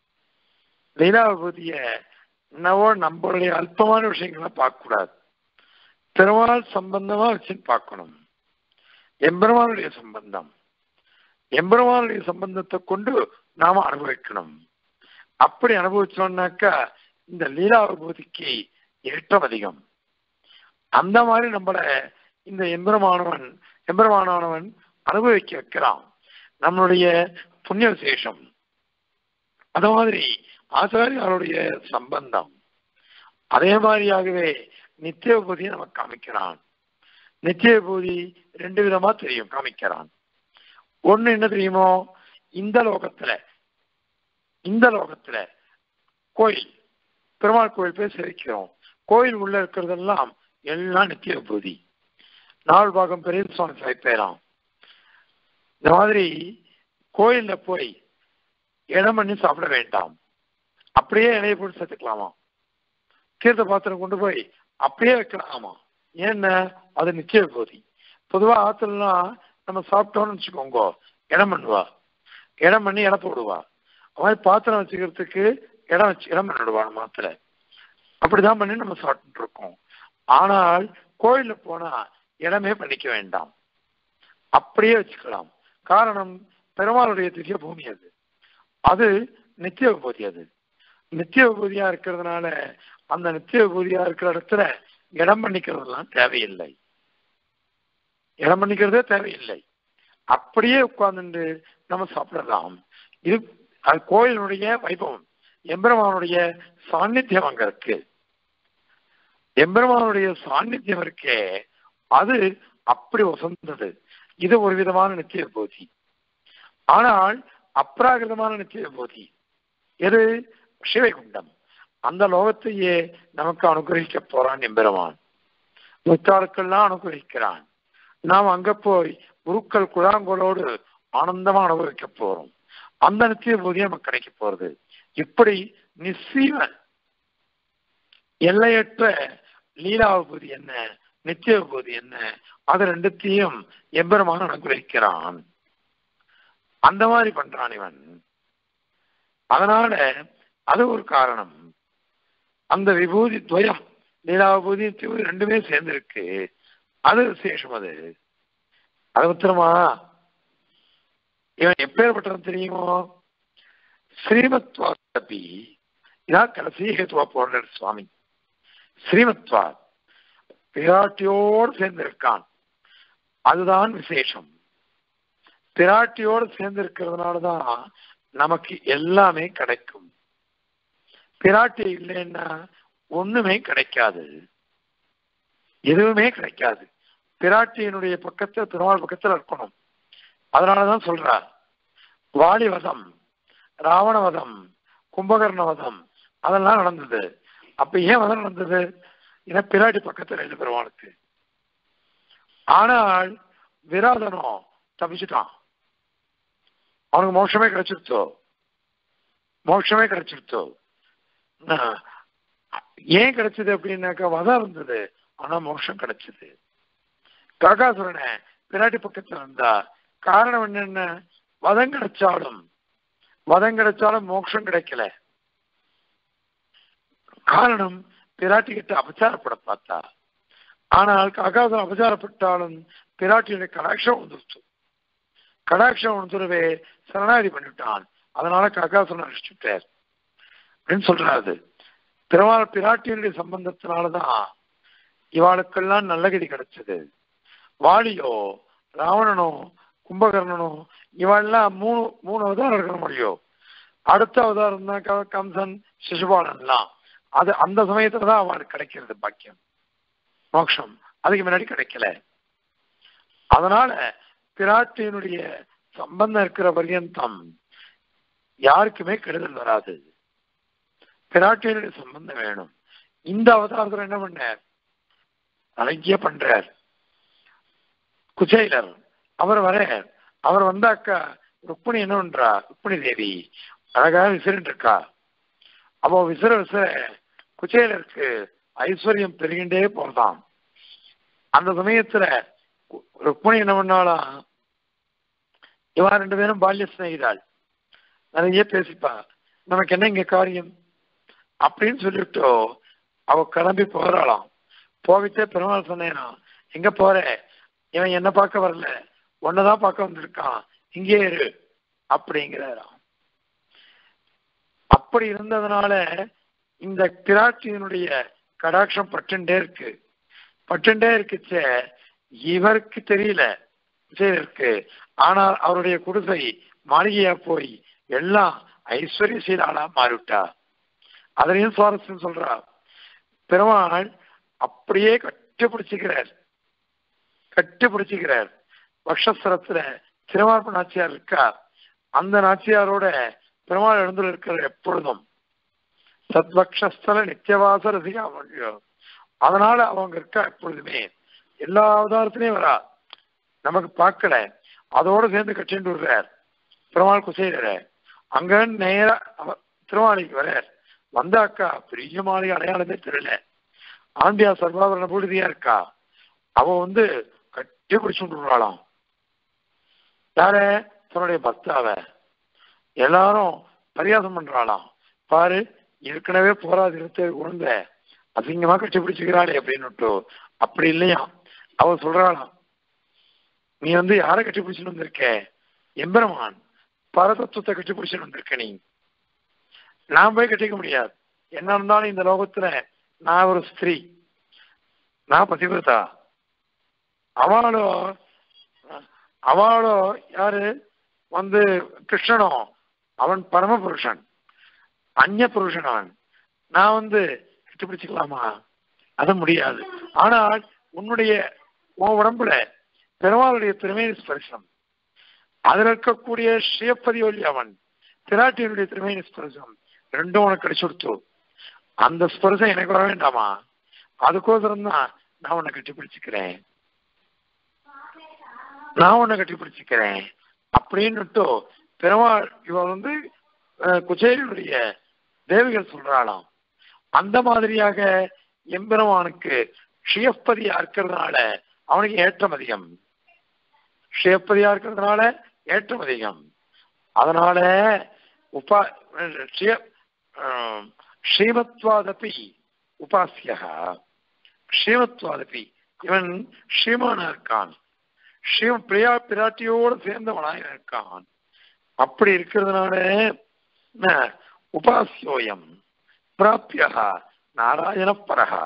லீலா விபூதிய என்னவோ நம்மளுடைய அல்பமான விஷயங்களை பார்க்க கூடாது, பெருமாள் சம்பந்தமா வச்சுன்னு பார்க்கணும். எம்பெருமானுடைய சம்பந்தம், எம்பெருமானுடைய சம்பந்தத்தை கொண்டு நாம அனுபவிக்கணும். அப்படி அனுபவிச்சோம்னாக்கா இந்த லீலா விபூதிக்கு ஏற்றம் அதிகம். அந்த மாதிரி நம்மள இந்த எம்பெருமானவன் எம்பெருமானவன் அனுபவிக்க வைக்கிறான், நம்மளுடைய புண்ணிய விசேஷம். அது மாதிரி ஆச்சாரியாருடைய சம்பந்தம், அதே மாதிரியாகவே நித்திய விபூதியை நமக்கு காமிக்கிறான். நித்திய விபூதி ரெண்டு விதமா தெரியும் காமிக்கிறான். ஒண்ணு என்ன தெரியுமோ, இந்த லோகத்துல இந்த லோகத்துல கோயில், பெருமாள் கோயில் போய் சேவிக்கிறோம், கோயில் உள்ள இருக்கிறதெல்லாம் எல்லாம் நித்திய விபூதி. நாலு பாகம் பெரிய சுவாமி சாய்ப்பேராம். இந்த மாதிரி கோயில்ல போய் இடம் பண்ணி சாப்பிட வேண்டாம், அப்படியே இலையை போட்டு சேர்த்துக்கலாமா. தீர்த்த பாத்திரம் கொண்டு போய் அப்படியே வைக்கலாமா. ஏன்னா அது நிச்சய விபூதி. பொதுவா ஆத்துலாம் நம்ம சாப்பிட்டோம்னு வச்சுக்கோங்க, இடம் பண்ணுவா, இடம் பண்ணி இடம் போடுவா. அது மாதிரி பாத்திரம் வச்சுக்கிறதுக்கு இடம் வச்சு இடம் பண்ணிடுவா மாத்திர. அப்படிதான் பண்ணி நம்ம சாப்பிட்டு இருக்கோம். ஆனால் கோயில்ல போனா இடமே பண்ணிக்க வேண்டாம், அப்படியே வச்சுக்கலாம். காரணம் பெருமாளுடைய திவ்ய பூமி அது, அது நித்திய விபூதி. அது நித்திய விபூதியா இருக்கிறதுனால அந்த நித்திய விபூதியா இருக்கிற இடத்துல இடம் பண்ணிக்கிறதெல்லாம் தேவையில்லை, இடம் பண்ணிக்கிறதே தேவையில்லை. அப்படியே உட்கார்ந்து நம்ம சாப்பிடலாம். இது அது கோயிலுடைய வைபவம், எம்பெருமானுடைய சாநித்தியம் அங்க இருக்கு. எம்பெருமானுடைய சாநித்தியம் இருக்கே, அது அப்படி வசந்தது. இது ஒரு விதமான நித்திய விபூதி. ஆனால் அப்ராகிருதமான நித்திய விபூதி எது? சிவைகுண்டம். அந்த லோகத்தையே நமக்கு அனுகிரகிக்க போறான் எம்பெருமான். முத்தாளுக்கெல்லாம் அனுகிரகிக்கிறான். நாம் அங்க போய் குருக்கள் குழாங்கோளோடு ஆனந்தமா அனுபவிக்க போறோம். அந்த நித்திய விபூதி நமக்கு கிடைக்க போறது. இப்படி நிச்சயம் எல்லையற்ற லீலா விபூதி என்ன, நித்திய விபூதி என்ன, அது ரெண்டுத்தையும் எம்பெருமான அனுகிரகிக்கிறான். அந்த மாதிரி பண்றான் இவன். அதனால அது ஒரு காரணம். அந்த விபூதி துவயம், லீலா விபூதி விபூதி ரெண்டுமே சேர்ந்திருக்கு, அது விசேஷம். அது அது உத்தரமா இவன் எப்பேற்பட்டவன் தெரியுமோ? ஸ்ரீமத்வாபி இதான் கடைசி ஹேத்துவா போடுற சுவாமி. ஸ்ரீமத்வா பிராட்டியோடு சேர்ந்திருக்கான், அதுதான் விசேஷம். பிராட்டியோடு சேர்ந்து இருக்கிறதுனாலதான் நமக்கு எல்லாமே கிடைக்கும். பிராட்டி இல்லைன்னா ஒண்ணுமே கிடைக்காது, எதுவுமே கிடைக்காது. பிராட்டியினுடைய பக்கத்துல திருமால் பக்கத்துல இருக்கணும். அதனாலதான் சொல்றார் வாலிவதம், ராவணவதம், கும்பகர்ணவதம் அதெல்லாம் நடந்தது. அப்ப ஏன் வதம் நடந்தது? ஏன்னா பிராட்டி பக்கத்துல இல்லை பெருமாளுக்கு. ஆனால் விராதனோ தப்பிச்சுட்டான், அவனுக்கு மோட்சமே கிடைச்சிருச்சோ, மோட்சமே கிடைச்சிருச்சோ. ஏன் கிடைச்சது அப்படின்னாக்கா வதம் இருந்தது, ஆனா மோட்சம் கிடைச்சது. காகாசுரனை பிராட்டி பக்கத்துல இருந்தா காரணம் என்னென்ன? வதம் கிடைச்சாலும் வதம் கிடைச்சாலும் மோட்சம் கிடைக்கல. காரணம் பிராட்டி கிட்ட அபச்சாரப்பட பார்த்தா. ஆனால் காகாசுரன் அபச்சாரப்பட்டாலும் பிராட்டியுடைய கடாட்சம் வந்துருச்சு. கடாட்சம் வந்துருவே சரணாதி பண்ணிவிட்டான். அதனால காகாசுரன் அழிச்சுட்டார் அப்படின்னு சொல்றாரு. திருமால் பிராட்டியினுடைய சம்பந்தத்தினாலதான் இவாளுக்கெல்லாம் நல்ல கதி கிடைச்சது. வாலியோ, ராவணனோ, கும்பகர்ணனோ இவாள்லாம் மூணு மூணு அவதாரம் இருக்க முடியும். அடுத்த அவதாரம் தான் கம்சன், சிசுபாலன்லாம். அது அந்த சமயத்துலதான் அவனுக்கு கிடைக்கிறது பாக்கியம், மோட்சம். அதுக்கு முன்னாடி கிடைக்கல. அதனால பிராட்டியினுடைய சம்பந்தம் இருக்கிற பர்யந்தம் யாருக்குமே கெடுதல் வராது. பிராட்டியினுடைய சம்பந்தம் வேணும். இந்த அவதாரத்தில் என்ன பண்ணார்? அழகிய பண்றார். குச்சைலர் அவர் வர, அவர் வந்தாக்கா ருக்மிணி என்ன பண்றா? ருக்மிணி தேவி அழகாக விசிறிட்டு இருக்கா. அப்போ விசிற விசிற குச்சேலருக்கு ஐஸ்வர்யம் பெருகின்றே போதான். அந்த சமயத்துல ருக்மிணி என்ன பண்ணாலாம், இவா ரெண்டு பேரும் பால்ய சிநேகிதாள், நிறைய பேசிப்பா, நமக்கு என்ன இங்க காரியம் அப்படின்னு சொல்லிட்டு அவ கிளம்பி போறாளாம். போகிட்டே பெருமாள் சொன்னேனா, எங்க போற? இவன் என்ன பார்க்க வரல, ஒன்னதான் பார்க்க வந்திருக்கான், இங்கே இரு அப்படிங்கிறாராம். அப்படி இருந்ததுனால இந்த பிராட்டியினுடைய கடாட்சம் பட்டுண்டே இருக்கு. பட்டுண்டே இருக்குச்ச இவருக்கு தெரியல இருக்கு. ஆனால் அவருடைய குடிசை மாளிகையா போய் எல்லாம் ஐஸ்வர்யசீலாளா மாறிவிட்டா. அதனையும் சுவாரஸ்யம் சொல்றா. பெருமாள் அப்படியே கட்டுப்பிடிச்சுக்கிறார், கட்டுப்பிடிச்சுக்கிறார். வக்ஷஸ்தரத்துல திருமார்பு நாச்சியார் இருக்கா. அந்த நாச்சியாரோட பெருமாள் எழுந்துள்ள இருக்கிற எப்பொழுதும் சத்வக்ஷஸ்தல நித்தியவாச ரசிகா. அதனால அவங்க இருக்கா எப்பொழுதுமே. எல்லா அவதாரத்திலையும் வரா, நமக்கு பார்க்கல. அதோட சேர்ந்து கட்டிட்டு விடுறார் பெருமாள் குசையில. அங்க நேர திருமாலைக்கு வர்றார். வந்தாக்கா பெரிய மாளிகை அடையாளமே தெரியல. ஆண்டியா சர்வாபரண பூடிதியா இருக்கா. அவ வந்து கட்டி பிடிச்சு விடுறாளாம். யார? தன்னுடைய பக்தாவ. எல்லாரும் பரியாசம் பண்றாளாம். பாரு, ஏற்கனவே போராது இருந்த குழந்தை அசிங்கமா கட்டி பிடிச்சுக்கிறாளே அப்படின்னு. அப்படி இல்லையா, அவ சொல்றாளாம், நீ வந்து யாரை கட்டி பிடிச்சுன்னு வந்திருக்க? எம்பெருமான் பரதத்துவத்தை கட்டி பிடிச்சுன்னு வந்திருக்க. நீ நான் போய் கட்டிக்க முடியாது. என்ன இருந்தாலும் இந்த லோகத்துல நான் ஒரு ஸ்திரீ, நான் பதிவிரதா. அவளோ அவளோ யாரு வந்து கிருஷ்ணனோ, அவன் பரம புருஷன், அந்நிய புருஷன். அவன் நான் வந்து கட்டிப்பிடிச்சுக்கலாமா? அது முடியாது. ஆனால் உன்னுடைய உன் உடம்புல பெருமாளுடைய திருமேனி ஸ்பரிசனம், அதுல இருக்கக்கூடிய ஸ்ரீயப்பதி ஒலி அவன் பிராட்டியனுடைய திருமேனி ஸ்பரிசனம் ரெண்டும் உனக்கு கிடைச்சுடுத்து. அந்த ஸ்பரிசம் எனக்கு வர வேண்டாமா? அதுக்கோசரம் தான் நான் உன்னை கட்டிப்பிடிச்சுக்கிறேன், நான் உன்னை கட்டிப்பிடிச்சுக்கிறேன் அப்படின்னுட்டு பெருமாள் இவன் வந்து குச்சேரியுடைய தேவிகள் சொல்றாளாம். அந்த மாதிரியாக எம்பெருமானுக்கு ஸ்ரீயப்பதியா இருக்கிறதுனால அவனுக்கு ஏற்றம் அதிகம். ஸ்ரீயப்பதியா இருக்கிறதுனால ஏற்றம் அதிகம். அதனால உபா ஸ்ரீமத்வாதபி உபாசியா, ஸ்ரீமத்வாதபி இவன் ஸ்ரீமானா இருக்கான், ஸ்ரீ பிரியா பிராட்டியோடு சேர்ந்தவனாக இருக்கான். அப்படி இருக்கிறதுனால உபாசியோயம் பிராப்யா நாராயண பரஹா.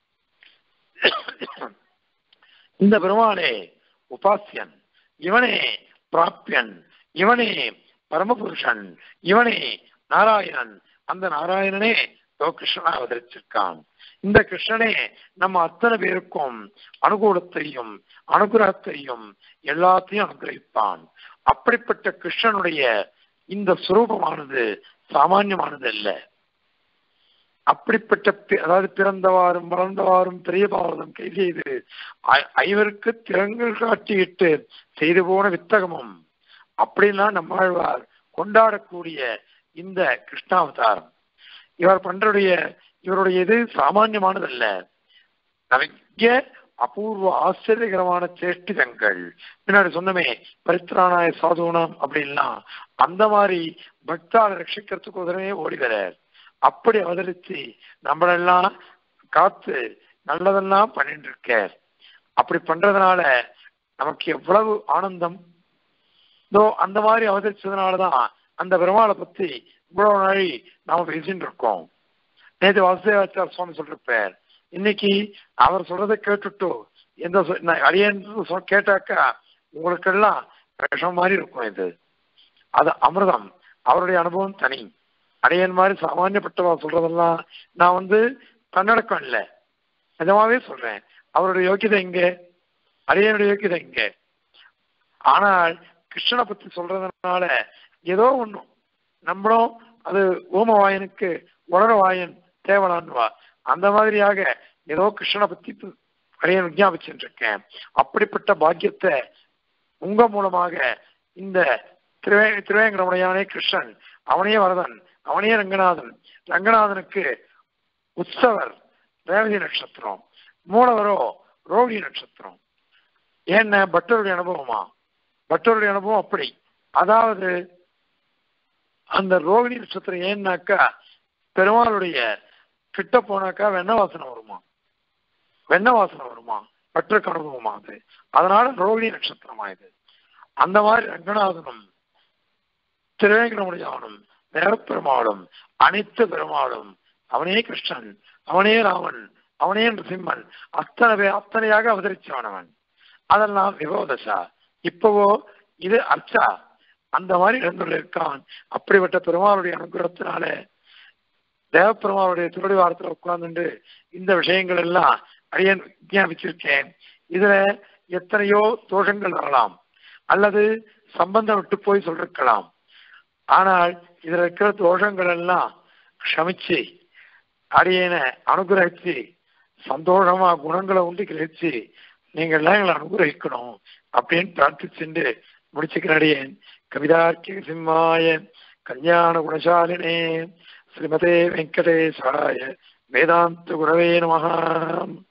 இந்த பெருமானே உபாசியன், இவனே பிராப்யன், இவனே பரமபுருஷன், இவனே நாராயணன். அந்த நாராயணனே கிருஷ்ணனா அவதரிச்சிருக்கான். இந்த கிருஷ்ணனே நம்ம அத்தனை பேருக்கும் அனுகூலத்தையும் அனுகிரகத்தையும் எல்லாத்தையும் அனுகிரகிப்பான். அப்படிப்பட்ட கிருஷ்ணனுடைய இந்த சுரூபமானது சாமான்யமானது அல்ல. அப்படிப்பட்ட அதாவது பிறந்தவாறும் வளர்ந்தவாறும் பெரிய பாவதம் கை செய்து ஐவருக்கு திறங்கள் காட்டிவிட்டு செய்து போன வித்தகமும் அப்படின்லாம் நம்மாழ்வார் கொண்டாடக்கூடிய இந்த கிருஷ்ணாவதாரம் இவர் பண்றடைய இவருடைய இது சாமான்யமானதல்ல. நிறைய அபூர்வ ஆச்சரியகரமான சேஷ்டிதங்கள் பின்னாடி சொன்னமே பரித்ராணாய சாதுனாம் அப்படின்லாம் அந்த மாதிரி பக்தால ரட்சிக்கிறதுக்கு உதவே ஓடி வர அப்படி அவதரிச்சு நம்மளெல்லாம் காத்து நல்லதெல்லாம் பண்ணிட்டு இருக்க. அப்படி பண்றதுனால நமக்கு எவ்வளவு ஆனந்தம். இதோ அந்த மாதிரி அவதரிச்சதுனாலதான் அந்த பெருமாளை பத்தி இவ்வளவு நாளி நாம பேசிட்டு இருக்கோம். நேற்று வாசுதேவாச்சார் சுவாமி சொல்லிருப்பார். இன்னைக்கு அவர் சொல்றதை கேட்டுட்டு எந்த அடியன் கேட்டாக்கா உங்களுக்கெல்லாம் விஷம் மாதிரி இருக்கும். இது அது அமிர்தம். அவருடைய அனுபவம் தனி. அடியன் மாதிரி சாமானியப்பட்டவா சொல்றதெல்லாம் நான் வந்து தன்னடக்கம் இல்லை, நிஜமாவே சொல்றேன். அவருடைய யோக்கியதை எங்க, அடியனுடைய யோக்கியதை எங்க. ஆனால் கிருஷ்ணனை பத்தி சொல்றதுனால ஏதோ ஒண்ணும் நம்மளும் அது ஓம வாயனுக்கு உலர வாயன் தேவலான்வா அந்த மாதிரியாக ஏதோ கிருஷ்ணனை பத்தி அடியன் விஞ்ஞாபிச்சுட்டு இருக்கேன். அப்படிப்பட்ட பாக்கியத்தை உங்க மூலமாக இந்த திருவே திருவேங்கடமுடையானே கிருஷ்ணன், அவனே வரதன், அவனே ரங்கநாதன். ரங்கநாதனுக்கு உற்சவர் ரேவதி நட்சத்திரம், மூலவரோ ரோகிணி நட்சத்திரம். ஏன்னா பட்டருடைய அனுபவமா, பட்டருடைய அனுபவம் அப்படி. அதாவது அந்த ரோகிணி நட்சத்திரம் ஏன்னாக்கா பெருமாளுடைய கிட்ட போனாக்கா வெண்ண வாசனை வருமா, வெண்ண வாசனை வருமா, பட்டருக்கு அனுபவமா அது. அதனால ரோகிணி நட்சத்திரமா இது. அந்த மாதிரி ரங்கநாதனும் திருவேங்கடமுடையானும் வேறப்பெருமாளும் அனைத்து பெருமாளும் அவனே கிருஷ்ணன், அவனே ராமன், அவனே நரசிம்மன், அத்தனை அத்தனையாக அவதரிச்சவனவன். அதெல்லாம் விபோதசா. இப்பவோ இது அர்ச்சா. அந்த மாதிரி இடங்கள் இருக்கான். அப்படிப்பட்ட பெருமாளுடைய அனுகிரகத்தினால தேவப்பெருமாளுடைய திருவடி வாரத்தில் உட்கார்ந்து இந்த விஷயங்கள் எல்லாம் அடியன் விஞ்ஞாபிச்சிருக்கேன். இதுல எத்தனையோ தோஷங்கள் வரலாம், அல்லது சம்பந்தம் விட்டு போய் சொல்லிருக்கலாம். ஆனால் இதுல இருக்கிற தோஷங்கள் எல்லாம் க்ஷமிச்சு அடியனை அனுகிரகிச்சு சந்தோஷமா குணங்களை உண்டு கிரகிச்சு நீங்கள்லாம் எங்களை அனுகிரகிக்கணும் அப்படின்னு பிரார்த்திச்சுட்டு முடிச்சுக்கிறேன். கவிதார்க்கிக சிம்மாய கல்யாண குணசாலினே ஸ்ரீமதே வெங்கடேசாய வேதாந்த குரவே நமஹ.